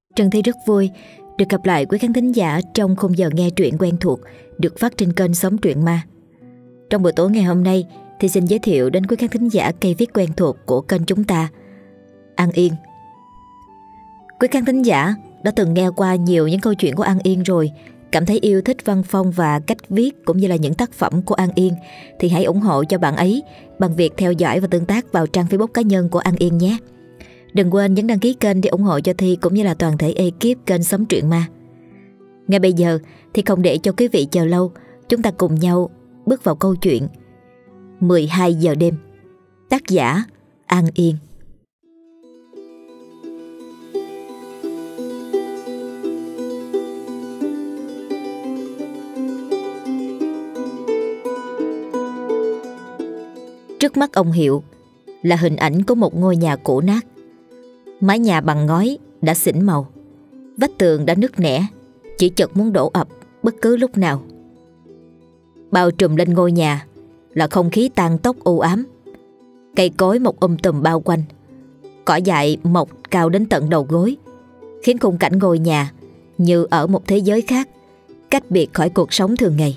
Trân Thi rất vui được gặp lại quý khán thính giả trong khung giờ nghe truyện quen thuộc được phát trên kênh Sống Truyện Ma. Trong buổi tối ngày hôm nay thì xin giới thiệu đến quý khán thính giả cây viết quen thuộc của kênh chúng ta, An Yên. Quý khán thính giả đã từng nghe qua nhiều những câu chuyện của An Yên rồi, cảm thấy yêu thích văn phong và cách viết cũng như là những tác phẩm của An Yên thì hãy ủng hộ cho bạn ấy bằng việc theo dõi và tương tác vào trang Facebook cá nhân của An Yên nhé. Đừng quên nhấn đăng ký kênh để ủng hộ cho Thi cũng như là toàn thể ekip kênh Sống Truyện Ma. Ngay bây giờ thì không để cho quý vị chờ lâu, chúng ta cùng nhau bước vào câu chuyện 12 giờ đêm. Tác giả An Yên. Trước mắt ông Hiệu là hình ảnh của một ngôi nhà cũ nát. Mái nhà bằng ngói đã xỉn màu, vách tường đã nứt nẻ, chỉ chợt muốn đổ ập bất cứ lúc nào. Bao trùm lên ngôi nhà là không khí tang tóc u ám. Cây cối mọc tùm bao quanh, cỏ dại mọc cao đến tận đầu gối, khiến khung cảnh ngôi nhà như ở một thế giới khác, cách biệt khỏi cuộc sống thường ngày.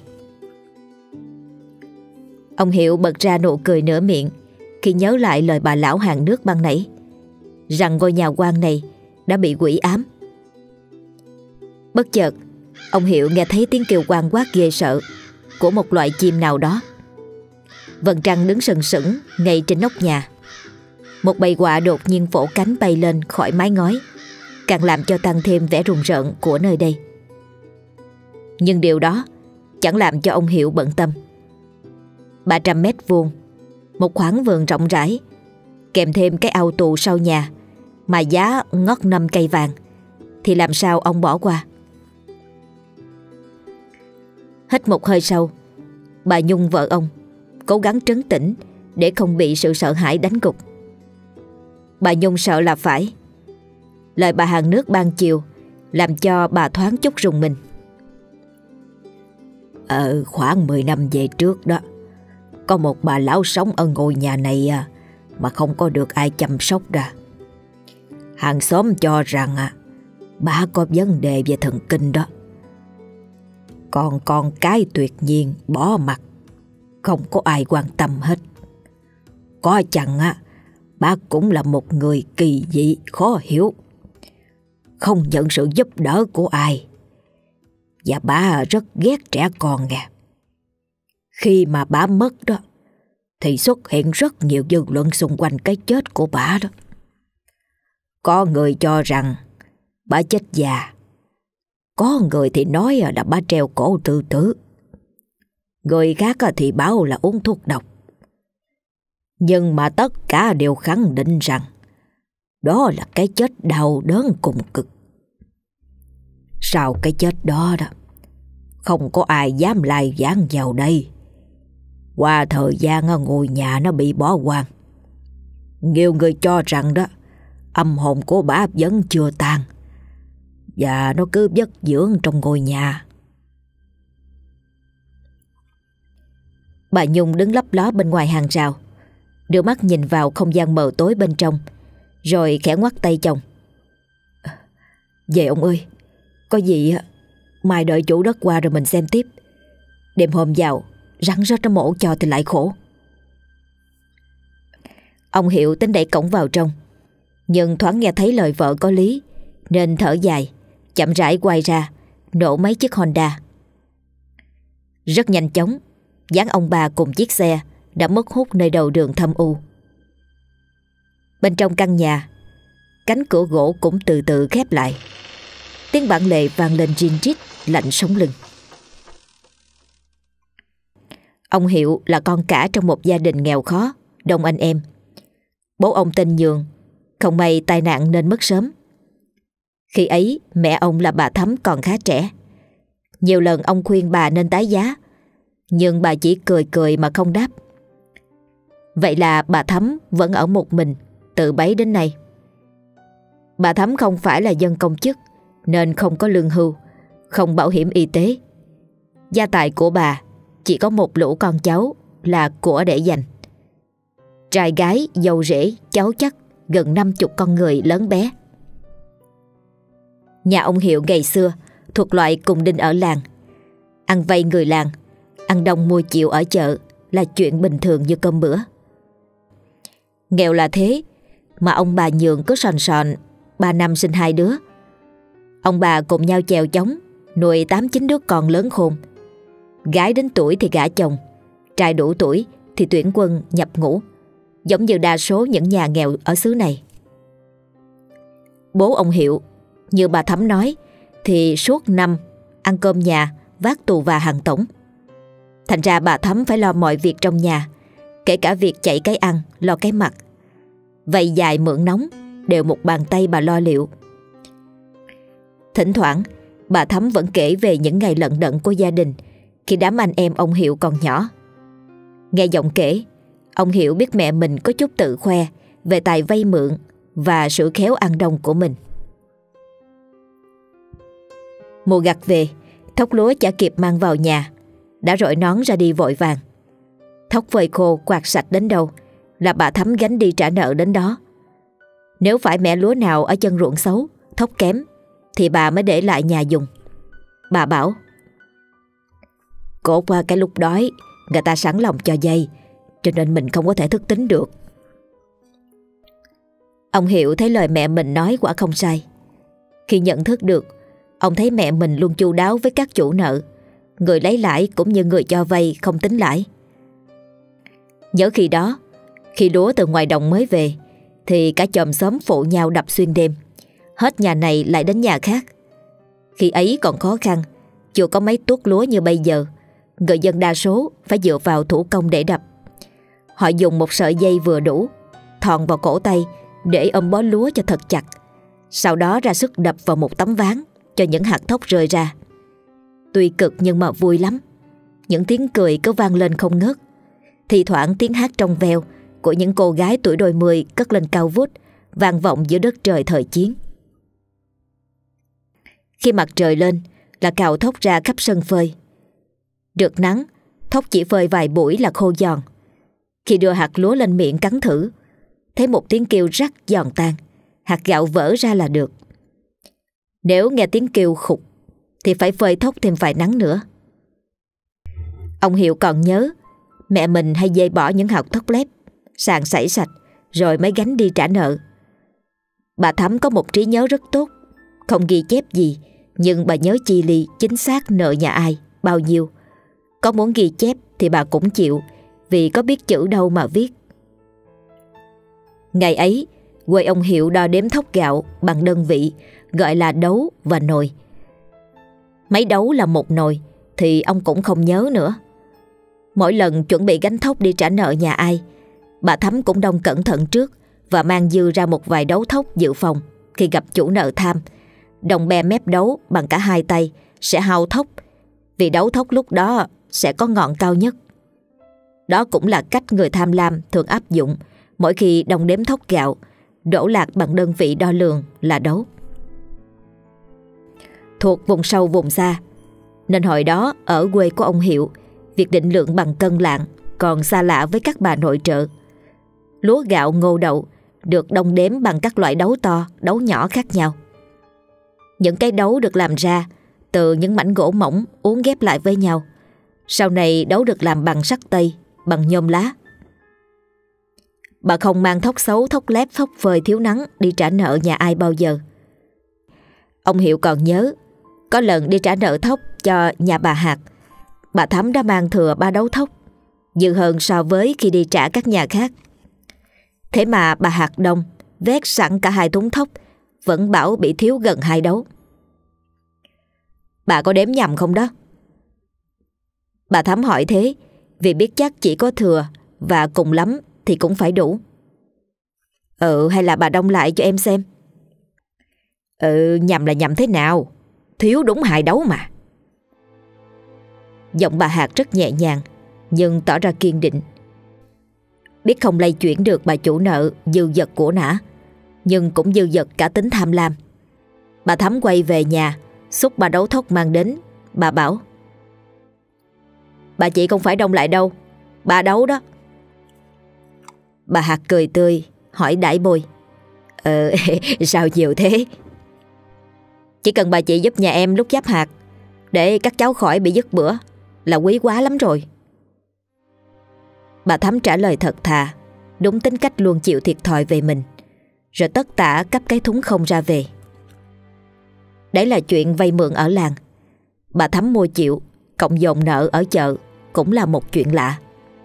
Ông Hiệu bật ra nụ cười nửa miệng khi nhớ lại lời bà lão hàng nước ban nãy, rằng ngôi nhà quan này đã bị quỷ ám. Bất chợt, ông Hiệu nghe thấy tiếng kêu quang quát ghê sợ của một loại chim nào đó. Vầng trăng đứng sừng sững ngay trên nóc nhà. Một bầy quạ đột nhiên vỗ cánh bay lên khỏi mái ngói, càng làm cho tăng thêm vẻ rùng rợn của nơi đây. Nhưng điều đó chẳng làm cho ông Hiệu bận tâm. 300 mét vuông, một khoảng vườn rộng rãi, kèm thêm cái ao tù sau nhà mà giá ngót 5 cây vàng, thì làm sao ông bỏ qua. Hít một hơi sâu, bà Nhung vợ ông cố gắng trấn tĩnh để không bị sự sợ hãi đánh gục. Bà Nhung sợ là phải. Lời bà hàng nước ban chiều làm cho bà thoáng chút rùng mình. Khoảng 10 năm về trước đó, có một bà lão sống ở ngôi nhà này mà không có được ai chăm sóc ra. Hàng xóm cho rằng bà có vấn đề về thần kinh đó. Còn con cái tuyệt nhiên bỏ mặc, không có ai quan tâm hết. Có chăng bà cũng là một người kỳ dị khó hiểu, không nhận sự giúp đỡ của ai. Và bà rất ghét trẻ con nha. Khi mà bà mất đó thì xuất hiện rất nhiều dư luận xung quanh cái chết của bà đó. Có người cho rằng bà chết già, có người thì nói là bà treo cổ tự tử, người khác thì bảo là uống thuốc độc. Nhưng mà tất cả đều khẳng định rằng đó là cái chết đau đớn cùng cực. Sau cái chết đó đó, không có ai dám lai vãng vào đây. Qua thời gian ngôi nhà nó bị bỏ hoang. Nhiều người cho rằng đó, âm hồn của bà vẫn chưa tan và nó cứ vất dưỡng trong ngôi nhà. Bà Nhung đứng lấp ló bên ngoài hàng rào, đưa mắt nhìn vào không gian mờ tối bên trong, rồi khẽ ngoắt tay chồng. Về ông ơi, có gì mai đợi chủ đất qua rồi mình xem tiếp. Đêm hôm vào rắn rết nó mổ cho thì lại khổ. Ông Hiệu tính đẩy cổng vào trong, nhưng thoáng nghe thấy lời vợ có lý nên thở dài, chậm rãi quay ra nổ mấy chiếc Honda. Rất nhanh chóng, dáng ông bà cùng chiếc xe đã mất hút nơi đầu đường thâm u. Bên trong căn nhà, cánh cửa gỗ cũng từ từ khép lại. Tiếng bản lề vang lên rin rít lạnh sống lưng. Ông Hiệu là con cả trong một gia đình nghèo khó, đông anh em. Bố ông tên Nhường, không may tai nạn nên mất sớm. Khi ấy mẹ ông là bà Thắm còn khá trẻ. Nhiều lần ông khuyên bà nên tái giá, nhưng bà chỉ cười cười mà không đáp. Vậy là bà Thắm vẫn ở một mình từ bấy đến nay. Bà Thắm không phải là dân công chức nên không có lương hưu, không bảo hiểm y tế. Gia tài của bà chỉ có một lũ con cháu là của để dành. Trai gái, dâu rể, cháu chắc gần 50 con người lớn bé. Nhà ông Hiệu ngày xưa thuộc loại cùng đinh ở làng. Ăn vay người làng, ăn đông mua chịu ở chợ là chuyện bình thường như cơm bữa. Nghèo là thế, mà ông bà Nhường cứ sòn sòn 3 năm sinh 2 đứa. Ông bà cùng nhau chèo chống nuôi 8-9 đứa con lớn khôn. Gái đến tuổi thì gả chồng, trai đủ tuổi thì tuyển quân nhập ngũ, giống như đa số những nhà nghèo ở xứ này. Bố ông Hiệu, như bà Thắm nói, thì suốt năm ăn cơm nhà, vác tù và hàng tổng. Thành ra bà Thắm phải lo mọi việc trong nhà, kể cả việc chạy cái ăn, lo cái mặc. Vầy dài mượn nóng đều một bàn tay bà lo liệu. Thỉnh thoảng bà Thắm vẫn kể về những ngày lận đận của gia đình khi đám anh em ông Hiệu còn nhỏ. Nghe giọng kể, ông Hiệu biết mẹ mình có chút tự khoe về tài vay mượn và sự khéo ăn đông của mình. Mùa gặt về, thóc lúa chả kịp mang vào nhà, đã rọi nón ra đi vội vàng. Thóc phơi khô quạt sạch đến đâu là bà Thắm gánh đi trả nợ đến đó. Nếu phải mẻ lúa nào ở chân ruộng xấu, thóc kém, thì bà mới để lại nhà dùng. Bà bảo: "Cốt qua cái lúc đói, người ta sẵn lòng cho vay, cho nên mình không có thể thức tính được." Ông Hiệu thấy lời mẹ mình nói quả không sai. Khi nhận thức được, ông thấy mẹ mình luôn chu đáo với các chủ nợ, người lấy lãi cũng như người cho vay không tính lãi. Nhớ khi đó, khi lúa từ ngoài đồng mới về, thì cả chòm xóm phụ nhau đập xuyên đêm, hết nhà này lại đến nhà khác. Khi ấy còn khó khăn, chưa có máy tuốt lúa như bây giờ, người dân đa số phải dựa vào thủ công để đập. Họ dùng một sợi dây vừa đủ, thòn vào cổ tay để ôm bó lúa cho thật chặt, sau đó ra sức đập vào một tấm ván cho những hạt thóc rơi ra. Tuy cực nhưng mà vui lắm. Những tiếng cười cứ vang lên không ngớt. Thì thoảng tiếng hát trong veo của những cô gái tuổi đôi mươi cất lên cao vút, vang vọng giữa đất trời thời chiến. Khi mặt trời lên là cào thóc ra khắp sân phơi. Được nắng, thóc chỉ phơi vài buổi là khô giòn. Khi đưa hạt lúa lên miệng cắn thử, thấy một tiếng kêu rắc giòn tan, hạt gạo vỡ ra là được. Nếu nghe tiếng kêu khục thì phải phơi thóc thêm vài nắng nữa. Ông Hiệu còn nhớ mẹ mình hay dây bỏ những hạt thóc lép, sàng sảy sạch rồi mới gánh đi trả nợ. Bà Thắm có một trí nhớ rất tốt, không ghi chép gì, nhưng bà nhớ chi li chính xác nợ nhà ai, bao nhiêu. Có muốn ghi chép thì bà cũng chịu, vì có biết chữ đâu mà viết. Ngày ấy, quê ông Hiệu đo đếm thóc gạo bằng đơn vị, gọi là đấu và nồi. Mấy đấu là một nồi thì ông cũng không nhớ nữa. Mỗi lần chuẩn bị gánh thóc đi trả nợ nhà ai, bà Thắm cũng đong cẩn thận trước và mang dư ra một vài đấu thóc dự phòng khi gặp chủ nợ tham. Đồng be mép đấu bằng cả hai tay sẽ hao thóc, vì đấu thóc lúc đó sẽ có ngọn cao nhất. Đó cũng là cách người tham lam thường áp dụng mỗi khi đong đếm thóc gạo, đổ lạc bằng đơn vị đo lường là đấu. Thuộc vùng sâu vùng xa, nên hồi đó ở quê của ông Hiệu, việc định lượng bằng cân lạng còn xa lạ với các bà nội trợ. Lúa gạo ngô đậu được đong đếm bằng các loại đấu to, đấu nhỏ khác nhau. Những cái đấu được làm ra từ những mảnh gỗ mỏng uốn ghép lại với nhau. Sau này đấu được làm bằng sắt tây, bằng nhôm lá. Bà không mang thóc xấu, thóc lép, thóc phơi thiếu nắng đi trả nợ nhà ai bao giờ. Ông Hiệu còn nhớ, có lần đi trả nợ thóc cho nhà bà Hạt, bà Thắm đã mang thừa 3 đấu thóc, dư hơn so với khi đi trả các nhà khác. Thế mà bà Hạt đông vét sẵn cả 2 thúng thóc, vẫn bảo bị thiếu gần 2 đấu. "Bà có đếm nhầm không đó?" Bà Thắm hỏi thế vì biết chắc chỉ có thừa, và cùng lắm thì cũng phải đủ. Hay là bà đông lại cho em xem." Nhầm là nhầm thế nào? Thiếu đúng 2 đấu mà." Giọng bà Hạt rất nhẹ nhàng nhưng tỏ ra kiên định. Biết không lay chuyển được bà chủ nợ dư dật của nã, nhưng cũng dư dật cả tính tham lam. Bà Thắm quay về nhà, xúc 3 đấu thóc mang đến. Bà bảo: "Bà chị không phải đông lại đâu, 3 đấu đó." Bà Hạt cười tươi hỏi đãi bôi: Sao nhiều thế?" Chỉ cần bà chị giúp nhà em lúc giáp hạt để các cháu khỏi bị dứt bữa là quý quá lắm rồi. Bà Thắm trả lời thật thà, đúng tính cách luôn chịu thiệt thòi về mình, rồi tất tả cắp cái thúng không ra về. Đấy là chuyện vay mượn ở làng. Bà Thắm mua chịu, cộng dồn nợ ở chợ cũng là một chuyện lạ.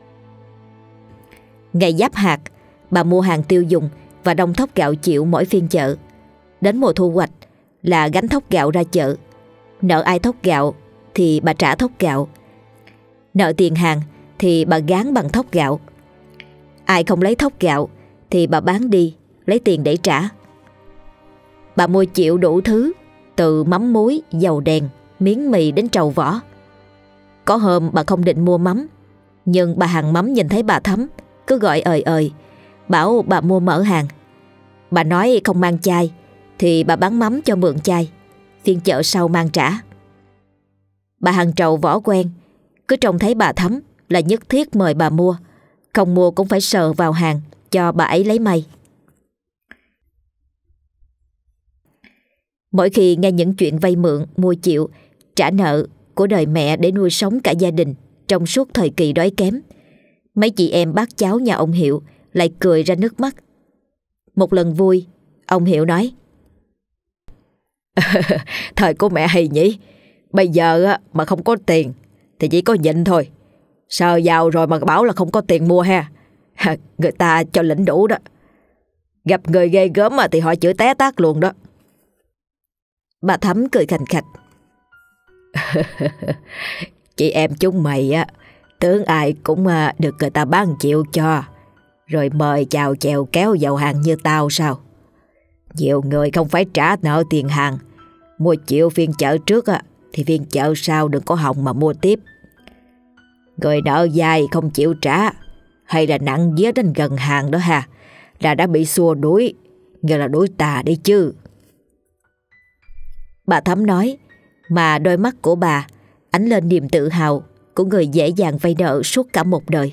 Ngày giáp hạt, bà mua hàng tiêu dùng và đông thóc gạo chịu mỗi phiên chợ. Đến mùa thu hoạch là gánh thóc gạo ra chợ. Nợ ai thóc gạo thì bà trả thóc gạo, nợ tiền hàng thì bà gán bằng thóc gạo. Ai không lấy thóc gạo thì bà bán đi lấy tiền để trả. Bà mua chịu đủ thứ, từ mắm muối, dầu đèn, miếng mì đến trầu vỏ. Có hôm bà không định mua mắm, nhưng bà hàng mắm nhìn thấy bà Thắm cứ gọi ời, bảo bà mua mỡ hàng. Bà nói không mang chai thì bà bán mắm cho mượn chai, phiên chợ sau mang trả. Bà hàng trầu vỏ quen, cứ trông thấy bà Thắm là nhất thiết mời bà mua, không mua cũng phải sờ vào hàng cho bà ấy lấy may. Mỗi khi nghe những chuyện vay mượn, mua chịu, trả nợ của đời mẹ để nuôi sống cả gia đình trong suốt thời kỳ đói kém, mấy chị em bác cháu nhà ông Hiệu lại cười ra nước mắt. Một lần vui, ông Hiệu nói: Thời của mẹ hay nhỉ. Bây giờ mà không có tiền thì chỉ có nhịn thôi. Sờ vào rồi mà bảo là không có tiền mua ha. Người ta cho lĩnh đủ đó. Gặp người ghê gớm mà thì họ chửi té tát luôn đó. Bà Thắm cười khành khạch: Chị em chúng mày tưởng ai cũng được người ta bán chịu cho, rồi mời chào chèo kéo vào hàng như tao sao? Nhiều người không phải trả nợ tiền hàng, mua chịu phiên chợ trước thì phiên chợ sau đừng có hòng mà mua tiếp. Người nợ dài không chịu trả hay là nặng vía đến gần hàng đó ha, là đã bị xua đuổi, như là đuổi tà đi chứ. Bà Thắm nói, mà đôi mắt của bà ánh lên niềm tự hào của người dễ dàng vay nợ suốt cả một đời.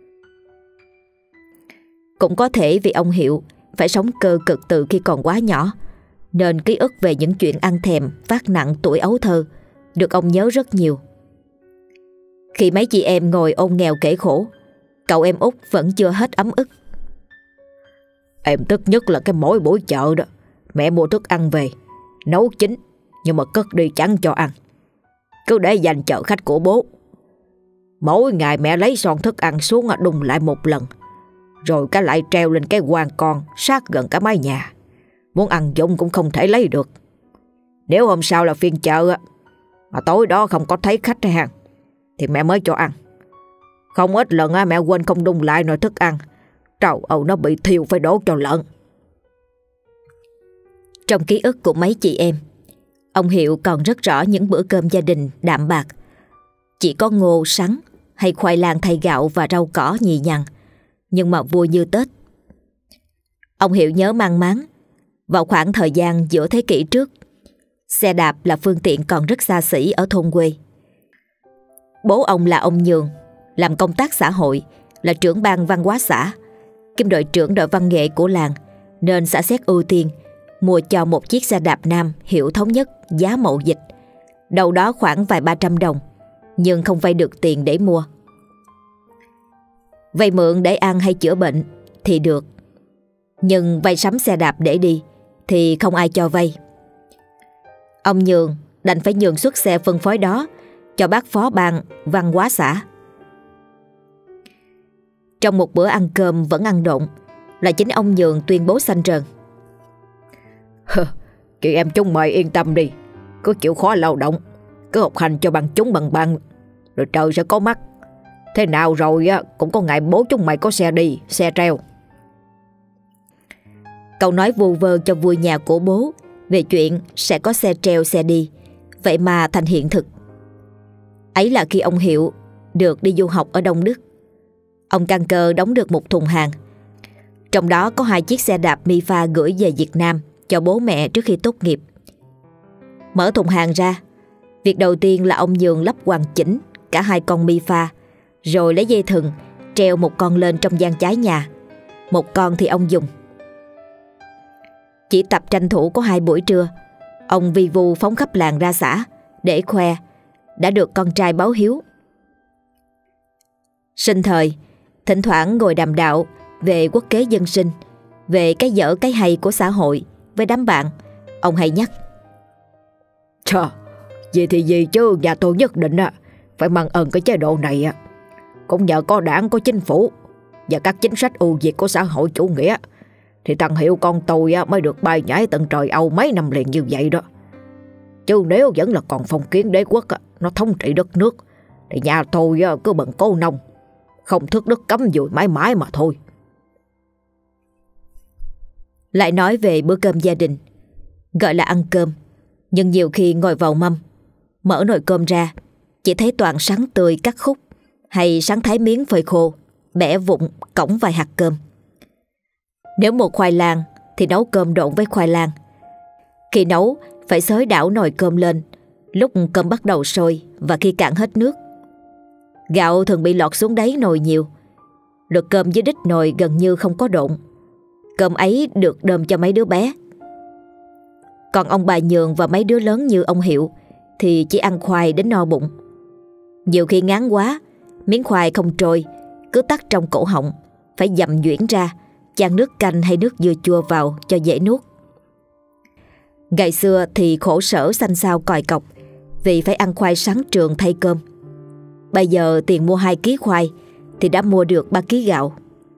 Cũng có thể vì ông Hiệu phải sống cơ cực từ khi còn quá nhỏ, nên ký ức về những chuyện ăn thèm vác nặng tuổi ấu thơ được ông nhớ rất nhiều. Khi mấy chị em ngồi ôn nghèo kể khổ, cậu em út vẫn chưa hết ấm ức. Em tức nhất là cái mỗi buổi chợ đó, mẹ mua thức ăn về, nấu chín nhưng mà cất đi chẳng cho ăn, cứ để dành chợ khách của bố. Mỗi ngày mẹ lấy son thức ăn xuống đun lại một lần, rồi cả lại treo lên cái quan con sát gần cả mái nhà. Muốn ăn dụng cũng không thể lấy được. Nếu hôm sau là phiên chợ mà tối đó không có thấy khách hay hàng thì mẹ mới cho ăn. Không ít lần mẹ quên không đun lại nồi thức ăn, trầu âu nó bị thiêu phải đổ cho lợn. Trong ký ức của mấy chị em, ông Hiệu còn rất rõ những bữa cơm gia đình đạm bạc, chỉ có ngô, sắn hay khoai lang thay gạo và rau cỏ nhì nhằng, nhưng mà vui như Tết. Ông Hiệu nhớ mang máng, vào khoảng thời gian giữa thế kỷ trước, xe đạp là phương tiện còn rất xa xỉ ở thôn quê. Bố ông là ông Nhường, làm công tác xã hội, là trưởng ban văn hóa xã, kiêm đội trưởng đội văn nghệ của làng, nên xã xét ưu tiên mua cho một chiếc xe đạp nam hiệu Thống Nhất giá mậu dịch, đâu đó khoảng vài 300 đồng, nhưng không vay được tiền để mua. Vay mượn để ăn hay chữa bệnh thì được, nhưng vay sắm xe đạp để đi thì không ai cho vay. Ông Nhường đành phải nhường suất xe phân phối đó cho bác phó ban văn hóa xã. Trong một bữa ăn cơm vẫn ăn độn, là chính ông Nhường tuyên bố xanh trần: Chị em chúng mày yên tâm đi, cứ chịu khó lao động, cứ học hành cho bằng chúng bằng bằng, rồi trời sẽ có mắt. Thế nào rồi cũng có ngày bố chúng mày có xe đi, xe treo. Cậu nói vu vơ cho vui nhà của bố về chuyện sẽ có xe treo xe đi, vậy mà thành hiện thực. Ấy là khi ông Hiệu được đi du học ở Đông Đức. Ông căn cơ đóng được một thùng hàng, trong đó có 2 chiếc xe đạp Mifa gửi về Việt Nam cho bố mẹ trước khi tốt nghiệp. Mở thùng hàng ra, việc đầu tiên là ông Nhường lắp hoàn chỉnh cả 2 con Mifa, rồi lấy dây thừng treo một con lên trong gian trái nhà, một con thì ông dùng. Chỉ tập tranh thủ có 2 buổi trưa, Ông vi vu phóng khắp làng ra xã để khoe đã được con trai báo hiếu. Sinh thời, thỉnh thoảng ngồi đàm đạo về quốc kế dân sinh, về cái dở cái hay của xã hội với đám bạn. Ông hay nhắc: Chà, gì thì gì chứ nhà tôi nhất định phải mang ơn cái chế độ này. Cũng nhờ có đảng, có chính phủ và các chính sách ưu việt của xã hội chủ nghĩa thì thằng Hiệu con tôi mới được bay nhảy tận trời Âu mấy năm liền như vậy đó. Chứ nếu vẫn là còn phong kiến đế quốc nó thống trị đất nước thì nhà tôi cứ bận cố nông, không thức đất cấm dùi mãi mãi mà thôi. Lại nói về bữa cơm gia đình, gọi là ăn cơm, nhưng nhiều khi ngồi vào mâm, mở nồi cơm ra, chỉ thấy toàn sắn tươi cắt khúc hay sắn thái miếng phơi khô, bẻ vụn cõng vài hạt cơm. Nếu một khoai lang thì nấu cơm độn với khoai lang. Khi nấu phải xới đảo nồi cơm lên lúc cơm bắt đầu sôi và khi cạn hết nước. Gạo thường bị lọt xuống đáy nồi nhiều, lượt cơm dưới đít nồi gần như không có độn. Cơm ấy được đơm cho mấy đứa bé. Còn ông bà Nhường và mấy đứa lớn như ông Hiệu thì chỉ ăn khoai đến no bụng. Nhiều khi ngán quá, miếng khoai không trôi, cứ tắc trong cổ họng, phải dầm nhuyễn ra, chan nước canh hay nước dưa chua vào cho dễ nuốt. Ngày xưa thì khổ sở xanh xao còi cọc vì phải ăn khoai sắn trường thay cơm. Bây giờ tiền mua 2 ký khoai thì đã mua được 3 ký gạo.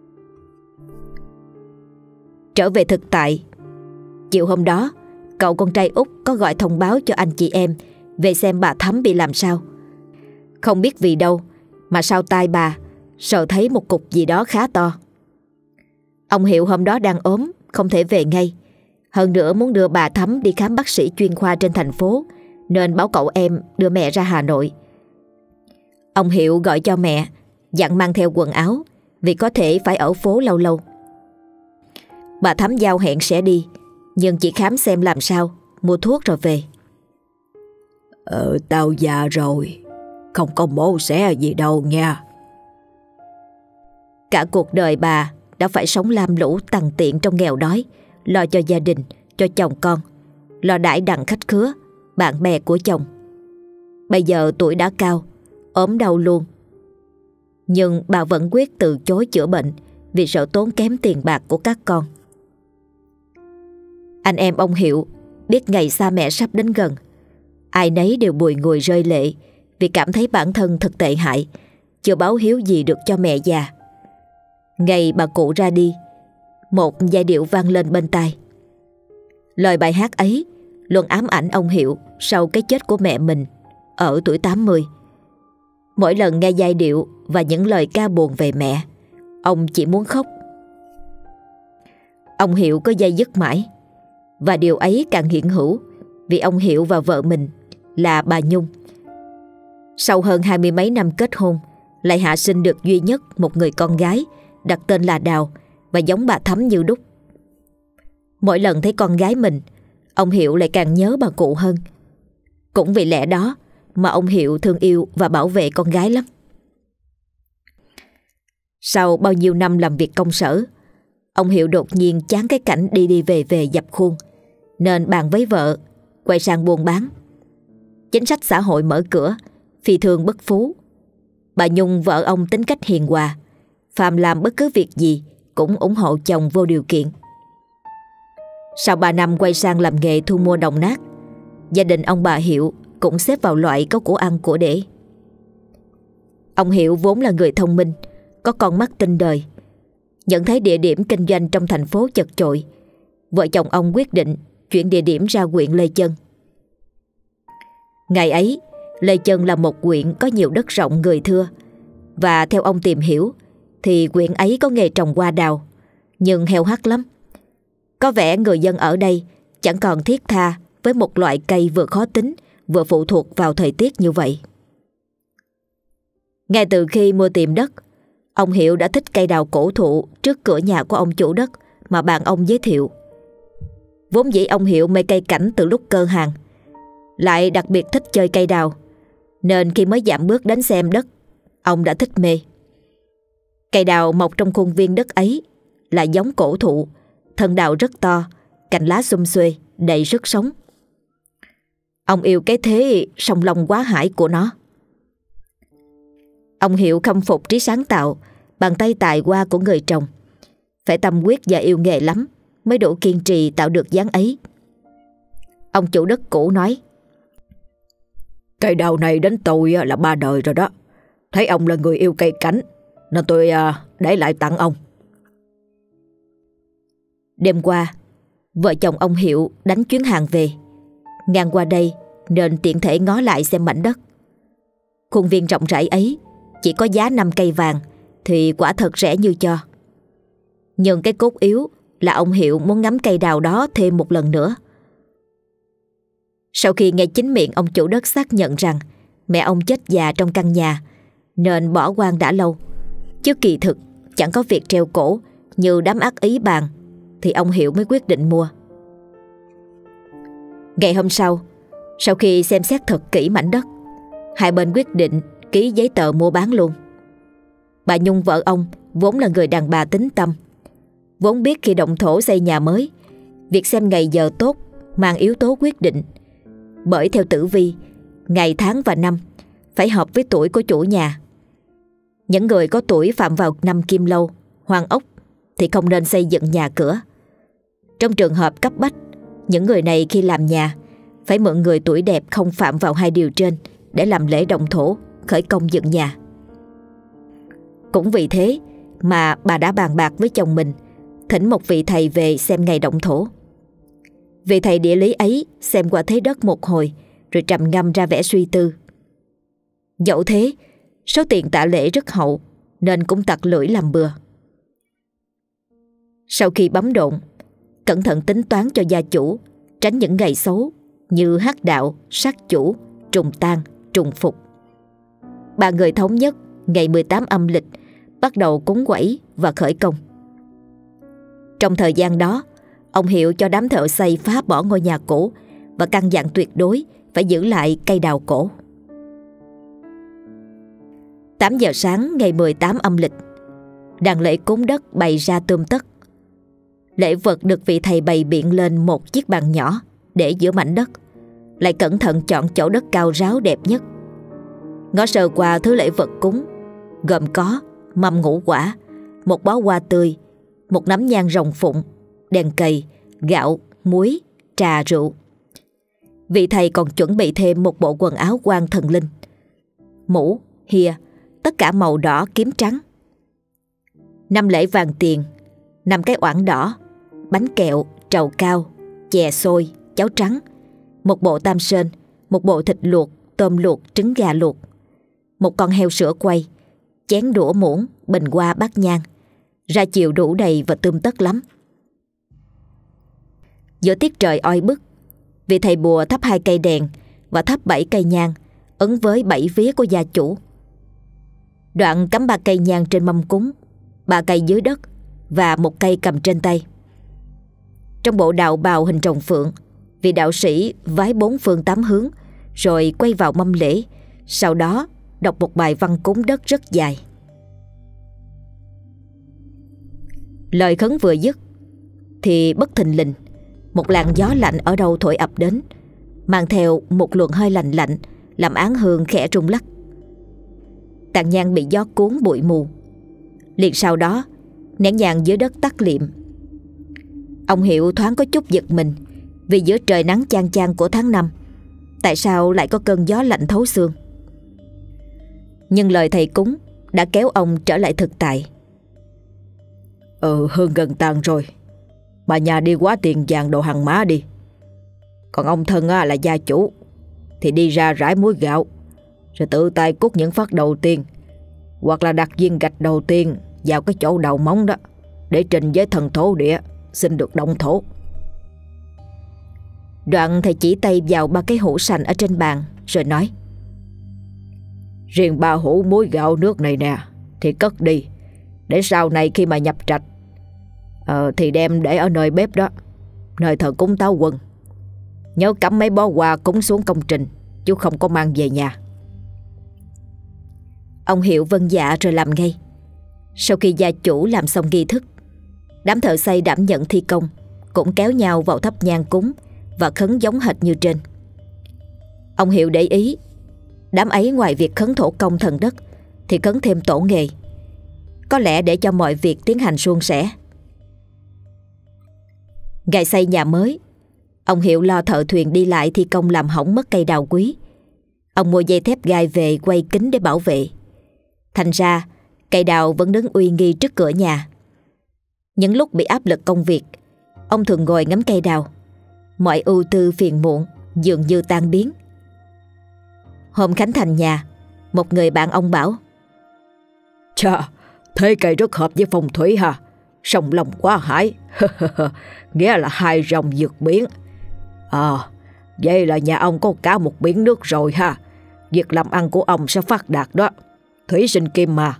Trở về thực tại, chiều hôm đó, cậu con trai út có gọi thông báo cho anh chị em về xem bà Thắm bị làm sao. Không biết vì đâu mà sau tai bà sờ thấy một cục gì đó khá to. Ông Hiệu hôm đó đang ốm, không thể về ngay. Hơn nữa muốn đưa bà Thắm đi khám bác sĩ chuyên khoa trên thành phố, nên bảo cậu em đưa mẹ ra Hà Nội. Ông Hiệu gọi cho mẹ, dặn mang theo quần áo vì có thể phải ở phố lâu lâu. Bà Thắm giao hẹn sẽ đi, nhưng chỉ khám xem làm sao, mua thuốc rồi về. Tao già rồi, không có mổ xẻ gì đâu nha. Cả cuộc đời bà đã phải sống lam lũ tằn tiện trong nghèo đói, lo cho gia đình, cho chồng con, lo đãi đặng khách khứa, bạn bè của chồng. Bây giờ tuổi đã cao, ốm đau luôn. Nhưng bà vẫn quyết từ chối chữa bệnh vì sợ tốn kém tiền bạc của các con. Anh em ông Hiệu biết ngày xa mẹ sắp đến gần, ai nấy đều bùi ngùi rơi lệ vì cảm thấy bản thân thật tệ hại, chưa báo hiếu gì được cho mẹ già. Ngày bà cụ ra đi, một giai điệu vang lên bên tai. Lời bài hát ấy luôn ám ảnh ông Hiệu sau cái chết của mẹ mình ở tuổi 80. Mỗi lần nghe giai điệu và những lời ca buồn về mẹ, ông chỉ muốn khóc. Ông Hiệu có day dứt mãi, và điều ấy càng hiện hữu vì ông Hiệu và vợ mình là bà Nhung, sau hơn 20 mấy năm kết hôn, lại hạ sinh được duy nhất một người con gái đặt tên là Đào và giống bà Thắm như đúc. Mỗi lần thấy con gái mình, ông Hiệu lại càng nhớ bà cụ hơn. Cũng vì lẽ đó mà ông Hiệu thương yêu và bảo vệ con gái lắm. Sau bao nhiêu năm làm việc công sở, ông Hiệu đột nhiên chán cái cảnh đi đi về về dập khuôn, nên bàn với vợ quay sang buôn bán. Chính sách xã hội mở cửa, phi thường bất phú. Bà Nhung vợ ông tính cách hiền hòa, phàm làm bất cứ việc gì cũng ủng hộ chồng vô điều kiện. Sau 3 năm quay sang làm nghề thu mua đồng nát, gia đình ông bà Hiệu cũng xếp vào loại có của ăn của để. Ông Hiệu vốn là người thông minh, có con mắt tinh đời. Nhận thấy địa điểm kinh doanh trong thành phố chật chội, vợ chồng ông quyết định chuyển địa điểm ra huyện Lê Chân. Ngày ấy, Lê Chân là một huyện có nhiều đất rộng người thưa, và theo ông tìm hiểu thì huyện ấy có nghề trồng hoa đào, nhưng heo hắt lắm. Có vẻ người dân ở đây chẳng còn thiết tha với một loại cây vừa khó tính vừa phụ thuộc vào thời tiết như vậy. Ngay từ khi mua tiệm đất, ông Hiệu đã thích cây đào cổ thụ trước cửa nhà của ông chủ đất mà bạn ông giới thiệu. Vốn dĩ ông Hiệu mê cây cảnh từ lúc cơ hàng, lại đặc biệt thích chơi cây đào, nên khi mới dạm bước đến xem đất, ông đã thích mê. Cây đào mọc trong khuôn viên đất ấy là giống cổ thụ, thân đào rất to, cành lá sum xuê, đầy sức sống. Ông yêu cái thế song long quá hải của nó. Ông Hiệu khâm phục trí sáng tạo, bàn tay tài hoa của người trồng. Phải tâm huyết và yêu nghề lắm mới đủ kiên trì tạo được dáng ấy. Ông chủ đất cũ nói: Cây đào này đến tôi là 3 đời rồi đó. Thấy ông là người yêu cây cảnh nên tôi để lại tặng ông. Đêm qua, vợ chồng ông Hiệu đánh chuyến hàng về, ngang qua đây nên tiện thể ngó lại xem mảnh đất. Khuôn viên rộng rãi ấy chỉ có giá 5 cây vàng thì quả thật rẻ như cho. Nhưng cái cốt yếu là ông Hiệu muốn ngắm cây đào đó thêm một lần nữa. Sau khi nghe chính miệng ông chủ đất xác nhận rằng mẹ ông chết già trong căn nhà nên bỏ hoang đã lâu, chứ kỳ thực chẳng có việc treo cổ như đám ác ý bàn, thì ông Hiệu mới quyết định mua. Ngày hôm sau khi xem xét thật kỹ mảnh đất, hai bên quyết định ký giấy tờ mua bán luôn. Bà Nhung vợ ông vốn là người đàn bà tính tâm, vốn biết khi động thổ xây nhà mới, việc xem ngày giờ tốt mang yếu tố quyết định. Bởi theo tử vi, ngày tháng và năm phải hợp với tuổi của chủ nhà. Những người có tuổi phạm vào năm Kim Lâu, Hoàng Ốc thì không nên xây dựng nhà cửa. Trong trường hợp cấp bách, những người này khi làm nhà phải mượn người tuổi đẹp không phạm vào hai điều trên để làm lễ động thổ, khởi công dựng nhà. Cũng vì thế mà bà đã bàn bạc với chồng mình thỉnh một vị thầy về xem ngày động thổ. Vị thầy địa lý ấy xem qua thế đất một hồi rồi trầm ngâm ra vẻ suy tư. Dẫu thế, số tiền tạ lễ rất hậu nên cũng tặc lưỡi làm bừa. Sau khi bấm độn, cẩn thận tính toán cho gia chủ, tránh những ngày xấu như hắc đạo, sát chủ, trùng tang, trùng phục, ba người thống nhất ngày 18 âm lịch bắt đầu cúng quẩy và khởi công. Trong thời gian đó, ông Hiệu cho đám thợ xây phá bỏ ngôi nhà cũ và căn dặn tuyệt đối phải giữ lại cây đào cổ. 8 giờ sáng ngày 18 âm lịch, đàn lễ cúng đất bày ra tươm tất. Lễ vật được vị thầy bày biện lên một chiếc bàn nhỏ để giữa mảnh đất, lại cẩn thận chọn chỗ đất cao ráo đẹp nhất. Ngó sơ qua thứ lễ vật cúng gồm có mâm ngũ quả, một bó hoa tươi, một nắm nhang rồng phụng, đèn cầy, gạo, muối, trà, rượu. Vị thầy còn chuẩn bị thêm một bộ quần áo quan thần linh, mũ, hìa, tất cả màu đỏ kiếm trắng, 5 lễ vàng tiền, 5 cái oản đỏ, bánh kẹo, trầu cao, chè xôi, cháo trắng, một bộ tam sên, một bộ thịt luộc, tôm luộc, trứng gà luộc, một con heo sữa quay, chén đũa muỗng, bình hoa bát nhang. Ra chiều đủ đầy và tươm tất lắm. Giữa tiết trời oi bức, vị thầy bùa thắp 2 cây đèn và thắp 7 cây nhang ấn với 7 vía của gia chủ. Đoạn cắm 3 cây nhang trên mâm cúng, 3 cây dưới đất và 1 cây cầm trên tay. Trong bộ đạo bào hình rồng phượng, vị đạo sĩ vái 4 phương 8 hướng rồi quay vào mâm lễ, sau đó đọc một bài văn cúng đất rất dài. Lời khấn vừa dứt thì bất thình lình một làn gió lạnh ở đâu thổi ập đến, mang theo một luồng hơi lạnh lạnh làm án hương khẽ rung lắc. Tàn nhang bị gió cuốn bụi mù. Liền sau đó nén nhang dưới đất tắt liệm. Ông Hiệu thoáng có chút giật mình, vì giữa trời nắng chang chang của tháng 5 tại sao lại có cơn gió lạnh thấu xương. Nhưng lời thầy cúng đã kéo ông trở lại thực tại. Hương gần tàn rồi, bà nhà đi quá tiền vàng đồ hàng má đi. Còn ông thân là gia chủ thì đi ra rải muối gạo, rồi tự tay cút những phát đầu tiên, hoặc là đặt viên gạch đầu tiên vào cái chỗ đầu móng đó, để trình với thần thổ địa xin được động thổ. Đoạn thầy chỉ tay vào 3 cái hũ sành ở trên bàn rồi nói: Riêng 3 hũ muối gạo nước này nè thì cất đi, để sau này khi mà nhập trạch thì đem để ở nơi bếp đó, nơi thờ cúng Táo Quân. Nhớ cắm mấy bó hoa cúng xuống công trình, chứ không có mang về nhà. Ông Hiệu vâng dạ rồi làm ngay. Sau khi gia chủ làm xong nghi thức, đám thợ xây đảm nhận thi công cũng kéo nhau vào thắp nhang cúng và khấn giống hệt như trên. Ông Hiệu để ý, đám ấy ngoài việc khấn thổ công thần đất thì khấn thêm tổ nghề, có lẽ để cho mọi việc tiến hành suôn sẻ. Ngày xây nhà mới, ông Hiệu lo thợ thuyền đi lại thi công làm hỏng mất cây đào quý. Ông mua dây thép gai về quay kín để bảo vệ. Thành ra cây đào vẫn đứng uy nghi trước cửa nhà. Những lúc bị áp lực công việc, ông thường ngồi ngắm cây đào. Mọi ưu tư phiền muộn dường như tan biến. Hôm khánh thành nhà, một người bạn ông bảo: Chà, thế cây rất hợp với phong thủy ha. Sông Long quá hải. Nghĩa là hai dòng vượt biển. Vậy là nhà ông có cả một biển nước rồi ha. Việc làm ăn của ông sẽ phát đạt đó. Thủy sinh kim mà.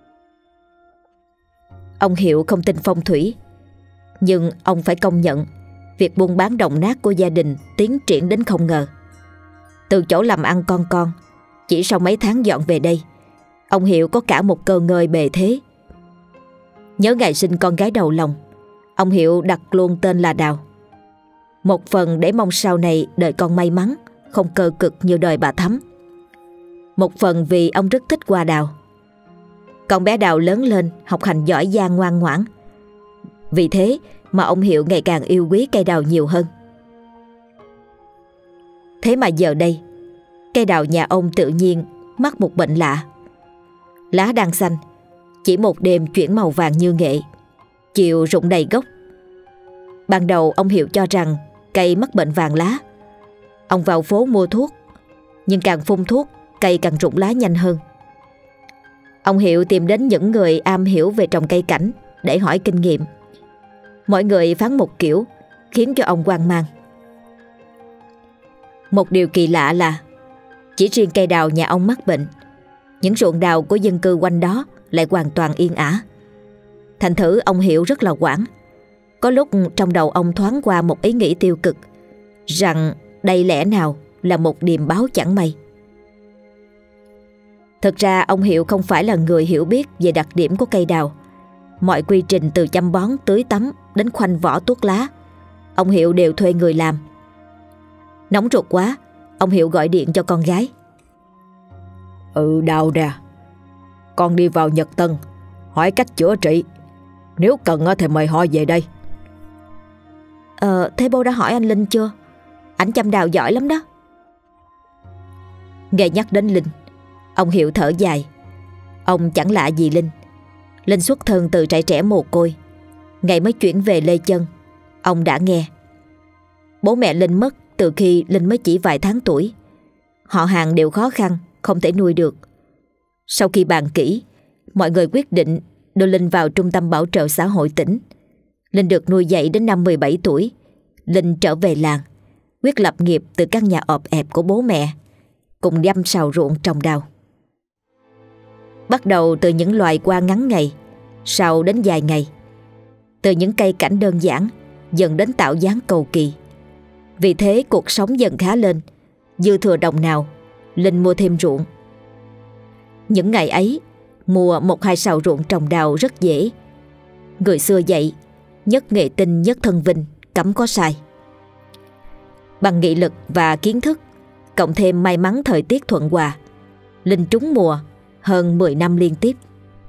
Ông Hiệu không tin phong thủy, nhưng ông phải công nhận việc buôn bán đồng nát của gia đình tiến triển đến không ngờ. Từ chỗ làm ăn con, chỉ sau mấy tháng dọn về đây, ông Hiệu có cả một cơ ngơi bề thế. Nhớ ngày sinh con gái đầu lòng, ông Hiệu đặt luôn tên là Đào. Một phần để mong sau này đời con may mắn, không cơ cực như đời bà Thắm. Một phần vì ông rất thích hoa đào. Con bé Đào lớn lên học hành giỏi giang ngoan ngoãn. Vì thế mà ông Hiệu ngày càng yêu quý cây đào nhiều hơn. Thế mà giờ đây, cây đào nhà ông tự nhiên mắc một bệnh lạ. Lá đang xanh, chỉ một đêm chuyển màu vàng như nghệ, chiều rụng đầy gốc. Ban đầu ông Hiệu cho rằng cây mắc bệnh vàng lá. Ông vào phố mua thuốc, nhưng càng phun thuốc, cây càng rụng lá nhanh hơn. Ông Hiệu tìm đến những người am hiểu về trồng cây cảnh để hỏi kinh nghiệm. Mọi người phán một kiểu, khiến cho ông hoang mang. Một điều kỳ lạ là chỉ riêng cây đào nhà ông mắc bệnh, những ruộng đào của dân cư quanh đó lại hoàn toàn yên ả. Thành thử ông Hiệu rất là hoảng. Có lúc trong đầu ông thoáng qua một ý nghĩ tiêu cực, rằng đây lẽ nào là một điềm báo chẳng may. Thực ra ông Hiệu không phải là người hiểu biết về đặc điểm của cây đào. Mọi quy trình từ chăm bón, tưới tắm đến khoanh vỏ tuốt lá, ông Hiệu đều thuê người làm. Nóng ruột quá, ông Hiệu gọi điện cho con gái. Đào nè, con đi vào Nhật Tân hỏi cách chữa trị. Nếu cần thì mời họ về đây. Thế bố đã hỏi anh Linh chưa? Ảnh chăm đào giỏi lắm đó. Nghe nhắc đến Linh, ông Hiệu thở dài. Ông chẳng lạ gì Linh. Linh xuất thân từ trại trẻ mồ côi. Ngày mới chuyển về Lê Chân, ông đã nghe. Bố mẹ Linh mất từ khi Linh mới chỉ vài tháng tuổi. Họ hàng đều khó khăn, không thể nuôi được. Sau khi bàn kỹ, mọi người quyết định đưa Linh vào trung tâm bảo trợ xã hội tỉnh. Linh được nuôi dạy đến năm 17 tuổi. Linh trở về làng, quyết lập nghiệp từ căn nhà ọp ẹp của bố mẹ, cùng dăm sào ruộng trồng đào. Bắt đầu từ những loài hoa ngắn ngày, sau đến dài ngày. Từ những cây cảnh đơn giản dần đến tạo dáng cầu kỳ. Vì thế cuộc sống dần khá lên. Dư thừa đồng nào, Linh mua thêm ruộng. Những ngày ấy, mua 1-2 sào ruộng trồng đào rất dễ. Người xưa dạy, nhất nghệ tinh nhất thân vinh, cấm có sai. Bằng nghị lực và kiến thức, cộng thêm may mắn thời tiết thuận hòa, Linh trúng mùa hơn 10 năm liên tiếp.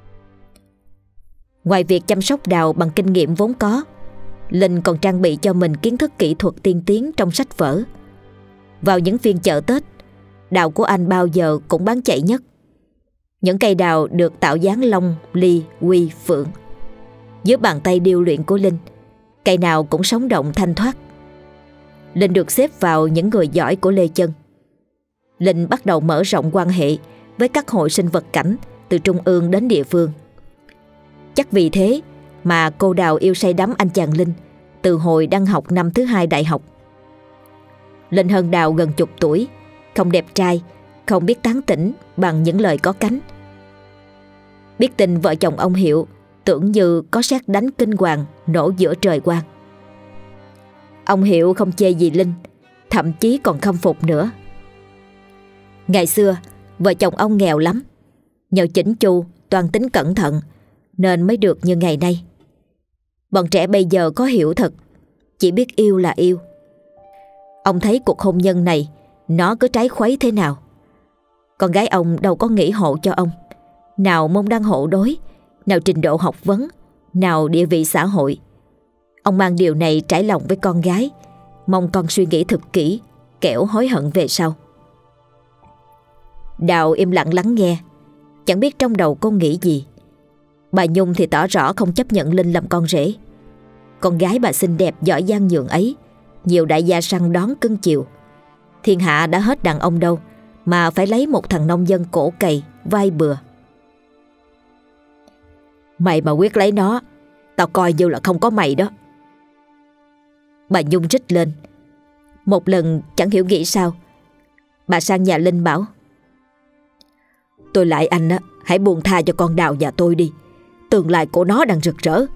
Ngoài việc chăm sóc đào bằng kinh nghiệm vốn có, Linh còn trang bị cho mình kiến thức kỹ thuật tiên tiến trong sách vở. Vào những phiên chợ Tết, đào của anh bao giờ cũng bán chạy nhất. Những cây đào được tạo dáng long, ly, quy, phượng. Dưới bàn tay điêu luyện của Linh, cây nào cũng sống động thanh thoát. Linh được xếp vào những người giỏi của Lê Chân. Linh bắt đầu mở rộng quan hệ với các hội sinh vật cảnh từ trung ương đến địa phương. Chắc vì thế mà cô Đào yêu say đắm anh chàng Linh từ hồi đang học năm thứ 2 đại học. Linh hơn Đào gần chục tuổi, không đẹp trai, không biết tán tỉnh bằng những lời có cánh. Biết tin vợ chồng ông Hiệu tưởng như có sét đánh kinh hoàng nổ giữa trời quang. Ông Hiệu không chê gì Linh, thậm chí còn khâm phục nữa. Ngày xưa vợ chồng ông nghèo lắm, nhờ chỉnh chu, toan tính cẩn thận nên mới được như ngày nay. Bọn trẻ bây giờ có hiểu thật, chỉ biết yêu là yêu. Ông thấy cuộc hôn nhân này nó cứ trái khuấy thế nào. Con gái ông đâu có nghĩ hộ cho ông, nào môn đăng hộ đối, nào trình độ học vấn, nào địa vị xã hội. Ông mang điều này trải lòng với con gái, mong con suy nghĩ thật kỹ, kẻo hối hận về sau. Đào im lặng lắng nghe, chẳng biết trong đầu cô nghĩ gì. Bà Nhung thì tỏ rõ không chấp nhận Linh làm con rể. Con gái bà xinh đẹp giỏi giang nhường ấy, nhiều đại gia săn đón cưng chiều. Thiên hạ đã hết đàn ông đâu mà phải lấy một thằng nông dân cổ cày vai bừa. Mày mà quyết lấy nó, tao coi như là không có mày đó. Bà Nhung rít lên. Một lần chẳng hiểu nghĩ sao, bà sang nhà Linh bảo: Tôi lại anh á, hãy buông tha cho con Đào nhà tôi đi. Tương lai của nó đang rực rỡ.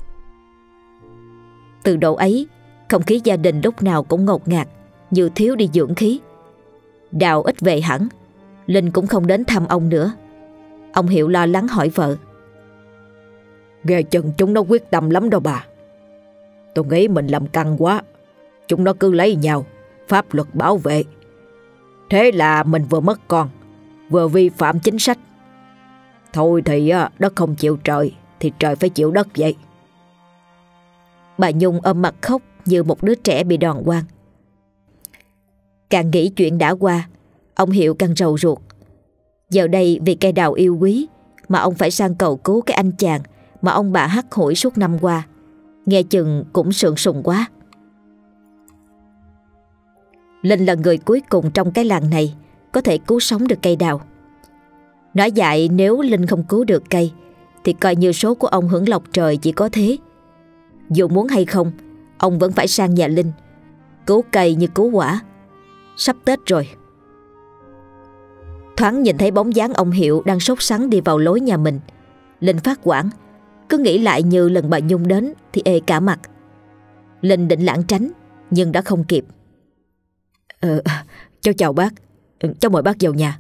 Từ độ ấy, không khí gia đình lúc nào cũng ngột ngạt, như thiếu đi dưỡng khí. Đào ít về hẳn, Linh cũng không đến thăm ông nữa. Ông Hiệu lo lắng hỏi vợ: Nghe chừng chúng nó quyết tâm lắm đâu bà. Tôi nghĩ mình làm căng quá. Chúng nó cứ lấy nhau, pháp luật bảo vệ. Thế là mình vừa mất con, vừa vi phạm chính sách. Thôi thì đất không chịu trời, thì trời phải chịu đất vậy. Bà Nhung ôm mặt khóc như một đứa trẻ bị đòn oan. Càng nghĩ chuyện đã qua, ông Hiệu càng rầu ruột. Giờ đây vì cây đào yêu quý mà ông phải sang cầu cứu cái anh chàng mà ông bà hắt hủi suốt năm qua. Nghe chừng cũng sượng sùng quá. Linh là người cuối cùng trong cái làng này có thể cứu sống được cây đào. Nói dại nếu Linh không cứu được cây thì coi như số của ông hưởng lộc trời chỉ có thế. Dù muốn hay không, ông vẫn phải sang nhà Linh, cứu cây như cứu quả. Sắp Tết rồi. Thoáng nhìn thấy bóng dáng ông Hiệu đang sốt sắng đi vào lối nhà mình, Linh phát hoảng, cứ nghĩ lại như lần bà Nhung đến thì ê cả mặt. Linh định lảng tránh nhưng đã không kịp. Cháu chào bác, cháu mời bác vào nhà.